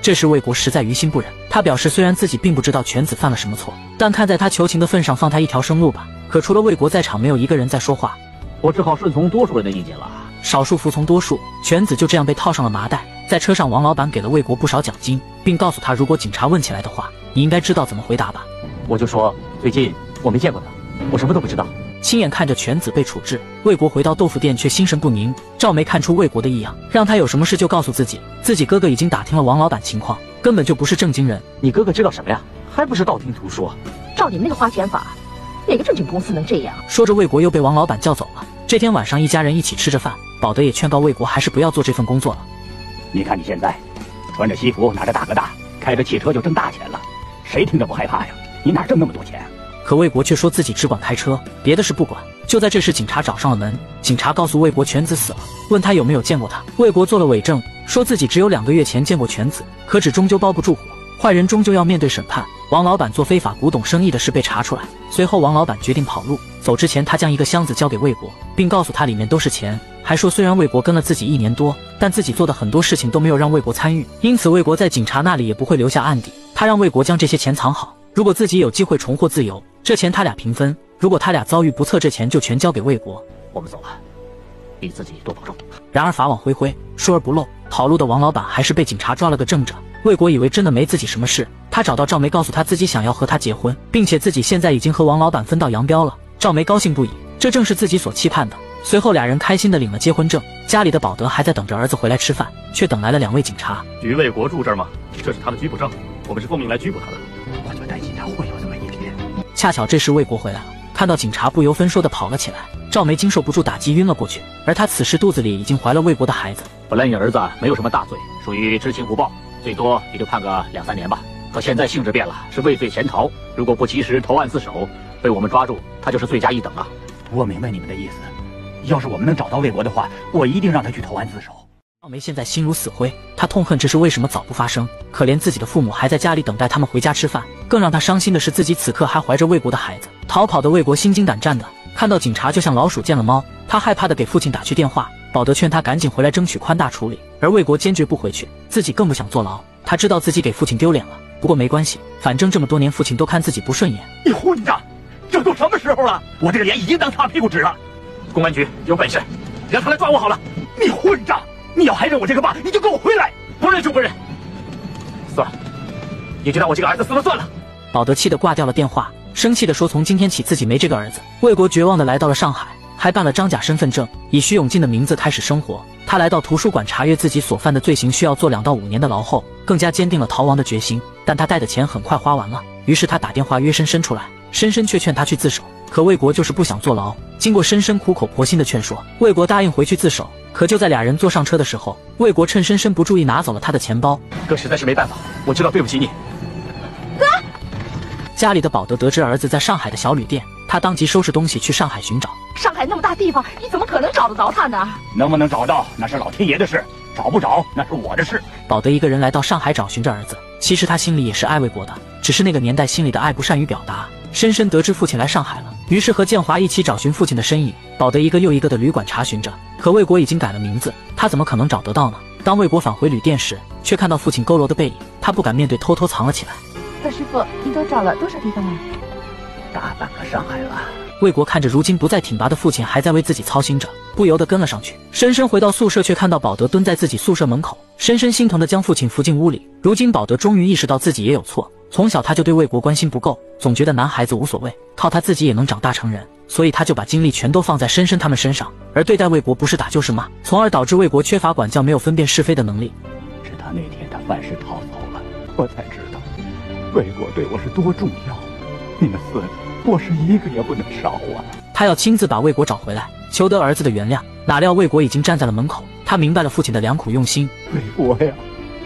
这时魏国实在于心不忍，他表示虽然自己并不知道犬子犯了什么错，但看在他求情的份上，放他一条生路吧。可除了魏国在场，没有一个人在说话。 我只好顺从多数人的意见了。 少数服从多数，犬子就这样被套上了麻袋。在车上，王老板给了魏国不少奖金，并告诉他，如果警察问起来的话，你应该知道怎么回答吧。 我就说最近我没见过他，我什么都不知道。 亲眼看着犬子被处置，魏国回到豆腐店却心神不宁。赵梅看出魏国的异样，让他有什么事就告诉自己，自己哥哥已经打听了王老板情况，根本就不是正经人。 你哥哥知道什么呀？还不是道听途说。 照你们那个花钱法，哪个正经公司能这样？ 说着，魏国又被王老板叫走了。这天晚上，一家人一起吃着饭，保德也劝告魏国还是不要做这份工作了。 你看你现在穿着西服，拿着大哥大，开着汽车就挣大钱了，谁听着不害怕呀？你哪挣那么多钱？ 可魏国却说自己只管开车，别的事不管。就在这时，警察找上了门。警察告诉魏国犬子死了，问他有没有见过他。魏国做了伪证，说自己只有2个月前见过犬子，可纸终究包不住火，坏人终究要面对审判。王老板做非法古董生意的事被查出来，随后王老板决定跑路。走之前，他将一个箱子交给魏国，并告诉他里面都是钱，还说虽然魏国跟了自己1年多，但自己做的很多事情都没有让魏国参与，因此魏国在警察那里也不会留下案底。他让魏国将这些钱藏好，如果自己有机会重获自由，这钱他俩平分，如果他俩遭遇不测，这钱就全交给魏国。 我们走了，你自己多保重。 然而法网恢恢，疏而不漏，跑路的王老板还是被警察抓了个正着。魏国以为真的没自己什么事，他找到赵梅，告诉他自己想要和他结婚，并且自己现在已经和王老板分道扬镳了。赵梅高兴不已，这正是自己所期盼的。随后俩人开心地领了结婚证，家里的保德还在等着儿子回来吃饭，却等来了2位警察。 于卫国住这儿吗？这是他的拘捕证，我们是奉命来拘捕他的。 我就担心他会有这么一天。 恰巧这时魏国回来了，看到警察不由分说地跑了起来。赵梅经受不住打击晕了过去，而她此时肚子里已经怀了魏国的孩子。 本来你儿子没有什么大罪，属于知情不报，最多也就判个2、3年吧。可现在性质变了，是畏罪潜逃，如果不及时投案自首，被我们抓住，他就是罪加一等啊。 我明白你们的意思，要是我们能找到魏国的话，我一定让他去投案自首。 赵梅现在心如死灰，她痛恨这事为什么早不发生，可怜自己的父母还在家里等待他们回家吃饭。更让她伤心的是，自己此刻还怀着魏国的孩子。逃跑的魏国心惊胆战的，看到警察就像老鼠见了猫，他害怕的给父亲打去电话。保德劝他赶紧回来争取宽大处理，而魏国坚决不回去，自己更不想坐牢。他知道自己给父亲丢脸了，不过没关系，反正这么多年父亲都看自己不顺眼。 你混账！这都什么时候了？我这个脸已经当擦屁股纸了。 公安局有本事，让他来抓我好了。 你混账！你要还认我这个爸，你就给我回来！ 不认就不认。算了，也就当我这个儿子死了算了。 保德气得挂掉了电话，生气地说从今天起自己没这个儿子。魏国绝望地来到了上海，还办了张假身份证，以徐永进的名字开始生活。他来到图书馆查阅自己所犯的罪行需要坐2到5年的牢后，更加坚定了逃亡的决心。但他带的钱很快花完了，于是他打电话约深深出来，深深却劝他去自首。可魏国就是不想坐牢，经过深深苦口婆心的劝说，魏国答应回去自首。可就在俩人坐上车的时候，魏国趁深深不注意拿走了他的钱包。 哥实在是没办法，我知道对不起你。 哥， 家里的保德得知儿子在上海的小旅店，他当即收拾东西去上海寻找。 上海那么大地方，你怎么可能找得着他呢？ 能不能找到那是老天爷的事，找不着那是我的事。 保德一个人来到上海找寻着儿子，其实他心里也是爱魏国的，只是那个年代心里的爱不善于表达。深深得知父亲来上海了，于是和建华一起找寻父亲的身影。保德一个又一个的旅馆查询着，可魏国已经改了名字，他怎么可能找得到呢？当魏国返回旅店时，却看到父亲佝偻的背影，他不敢面对，偷偷藏了起来。 大师傅，你都找了多少地方了？ 大半个上海了。 魏国看着如今不再挺拔的父亲还在为自己操心着，不由得跟了上去。深深回到宿舍，却看到保德蹲在自己宿舍门口，深深心疼地将父亲扶进屋里。如今保德终于意识到自己也有错，从小他就对魏国关心不够，总觉得男孩子无所谓，靠他自己也能长大成人，所以他就把精力全都放在深深他们身上，而对待魏国不是打就是骂，从而导致魏国缺乏管教，没有分辨是非的能力。 直到那天他犯事逃走了，我才知道魏国对我是多重要。你们4个，我是一个也不能少啊！ 他要亲自把魏国找回来，求得儿子的原谅。哪料魏国已经站在了门口，他明白了父亲的良苦用心。 魏国呀，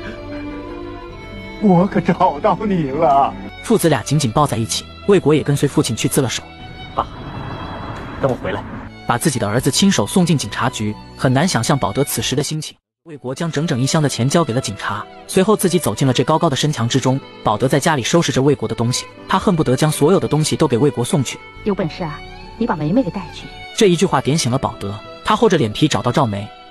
我可找到你了！ 父子俩紧紧抱在一起，魏国也跟随父亲去自了首。 爸，等我回来。 把自己的儿子亲手送进警察局，很难想象保德此时的心情。魏国将整整1箱的钱交给了警察，随后自己走进了这高高的深墙之中。保德在家里收拾着魏国的东西，他恨不得将所有的东西都给魏国送去。 有本事啊，你把梅梅给带去。 这一句话点醒了保德，他厚着脸皮找到赵梅，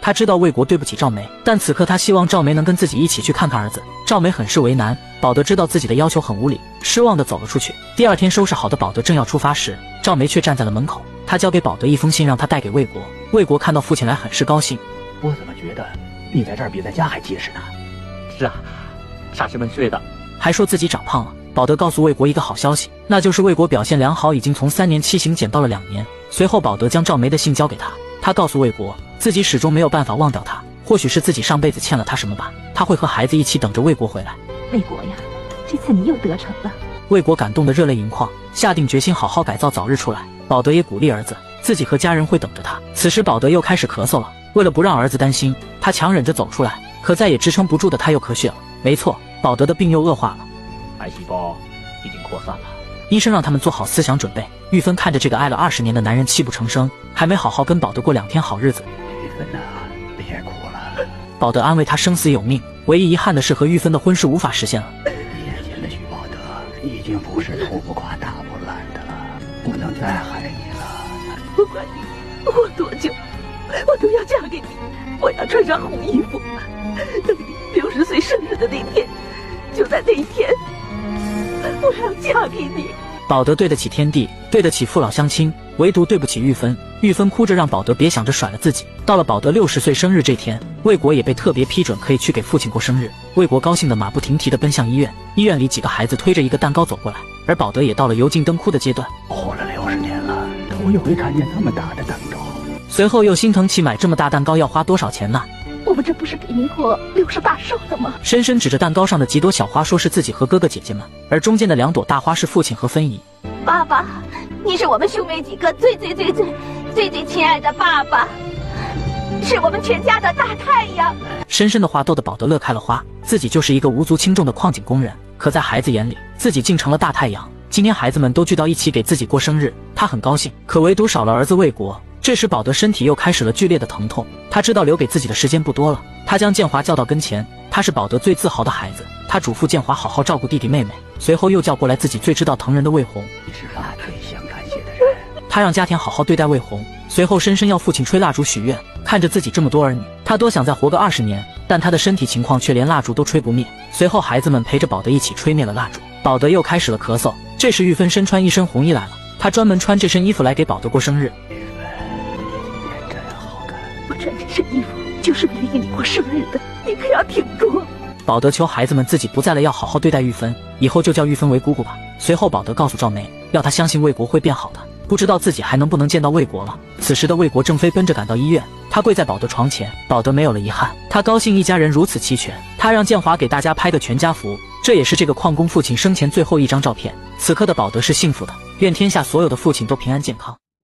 他知道魏国对不起赵梅，但此刻他希望赵梅能跟自己一起去看看儿子。赵梅很是为难，保德知道自己的要求很无理，失望地走了出去。第二天收拾好的保德正要出发时，赵梅却站在了门口。他交给保德一封信，让他带给魏国。魏国看到父亲来，很是高兴。 我怎么觉得你在这儿比在家还结实呢？ 是啊，煞是闷睡的。 还说自己长胖了。保德告诉魏国一个好消息，那就是魏国表现良好，已经从3年期刑减到了2年。随后保德将赵梅的信交给他，他告诉魏国自己始终没有办法忘掉他，或许是自己上辈子欠了他什么吧，他会和孩子一起等着魏国回来。 魏国呀，这次你又得逞了。 魏国感动得热泪盈眶，下定决心好好改造，早日出来。保德也鼓励儿子，自己和家人会等着他。此时保德又开始咳嗽了，为了不让儿子担心，他强忍着走出来，可再也支撑不住的他又咳血了。没错，保德的病又恶化了， 癌细胞已经扩散了。 医生让他们做好思想准备。玉芬看着这个爱了20年的男人泣不成声，还没好好跟保德过2天好日子。 玉芬呐，别哭了。 保德安慰他生死有命，唯一遗憾的是和玉芬的婚事无法实现了。 眼前的许保德已经不是头不垮大不烂的了，不能再害你了。 不管你活多久，我都要嫁给你。我要穿上红衣服，等你60岁生日的那天，就在那一天，我要嫁给你。 保德对得起天地，对得起父老乡亲，唯独对不起玉芬。玉芬哭着让保德别想着甩了自己。到了保德60岁生日这天，魏国也被特别批准可以去给父亲过生日。魏国高兴的马不停蹄地奔向医院，医院里几个孩子推着一个蛋糕走过来，而保德也到了油尽灯枯的阶段。 活了60年了，头一回看见这么大的蛋糕。 随后又心疼起买这么大蛋糕要花多少钱呢？ 我们这不是给您过68寿的吗？ 深深指着蛋糕上的几朵小花，说是自己和哥哥姐姐们，而中间的2朵大花是父亲和芬姨。 爸爸，你是我们兄妹几个最亲爱的爸爸，是我们全家的大太阳。 深深的话逗得保德乐开了花，自己就是一个无足轻重的矿井工人，可在孩子眼里，自己竟成了大太阳。今天孩子们都聚到一起给自己过生日，他很高兴，可唯独少了儿子魏国。这时保德身体又开始了剧烈的疼痛，他知道留给自己的时间不多了，他将建华叫到跟前，他是保德最自豪的孩子，他嘱咐建华好好照顾弟弟妹妹，随后又叫过来自己最知道疼人的魏红。 你是爸最想感谢的人。 他让家田好好对待魏红，随后深深要父亲吹蜡烛许愿。看着自己这么多儿女，他多想再活个20年，但他的身体情况却连蜡烛都吹不灭。随后孩子们陪着保德一起吹灭了蜡烛，保德又开始了咳嗽。这时玉芬身穿一身红衣来了，她专门穿这身衣服来给保德过生日。 真好看， 我穿这身衣服就是为了给你过生日的，你可要挺住。 保德求孩子们自己不在了，要好好对待玉芬，以后就叫玉芬为姑姑吧。随后保德告诉赵梅，要她相信魏国会变好的。不知道自己还能不能见到魏国了。此时的魏国正飞奔着赶到医院，他跪在保德床前，保德没有了遗憾，他高兴一家人如此齐全。他让建华给大家拍个全家福，这也是这个矿工父亲生前最后一张照片。此刻的保德是幸福的，愿天下所有的父亲都平安健康。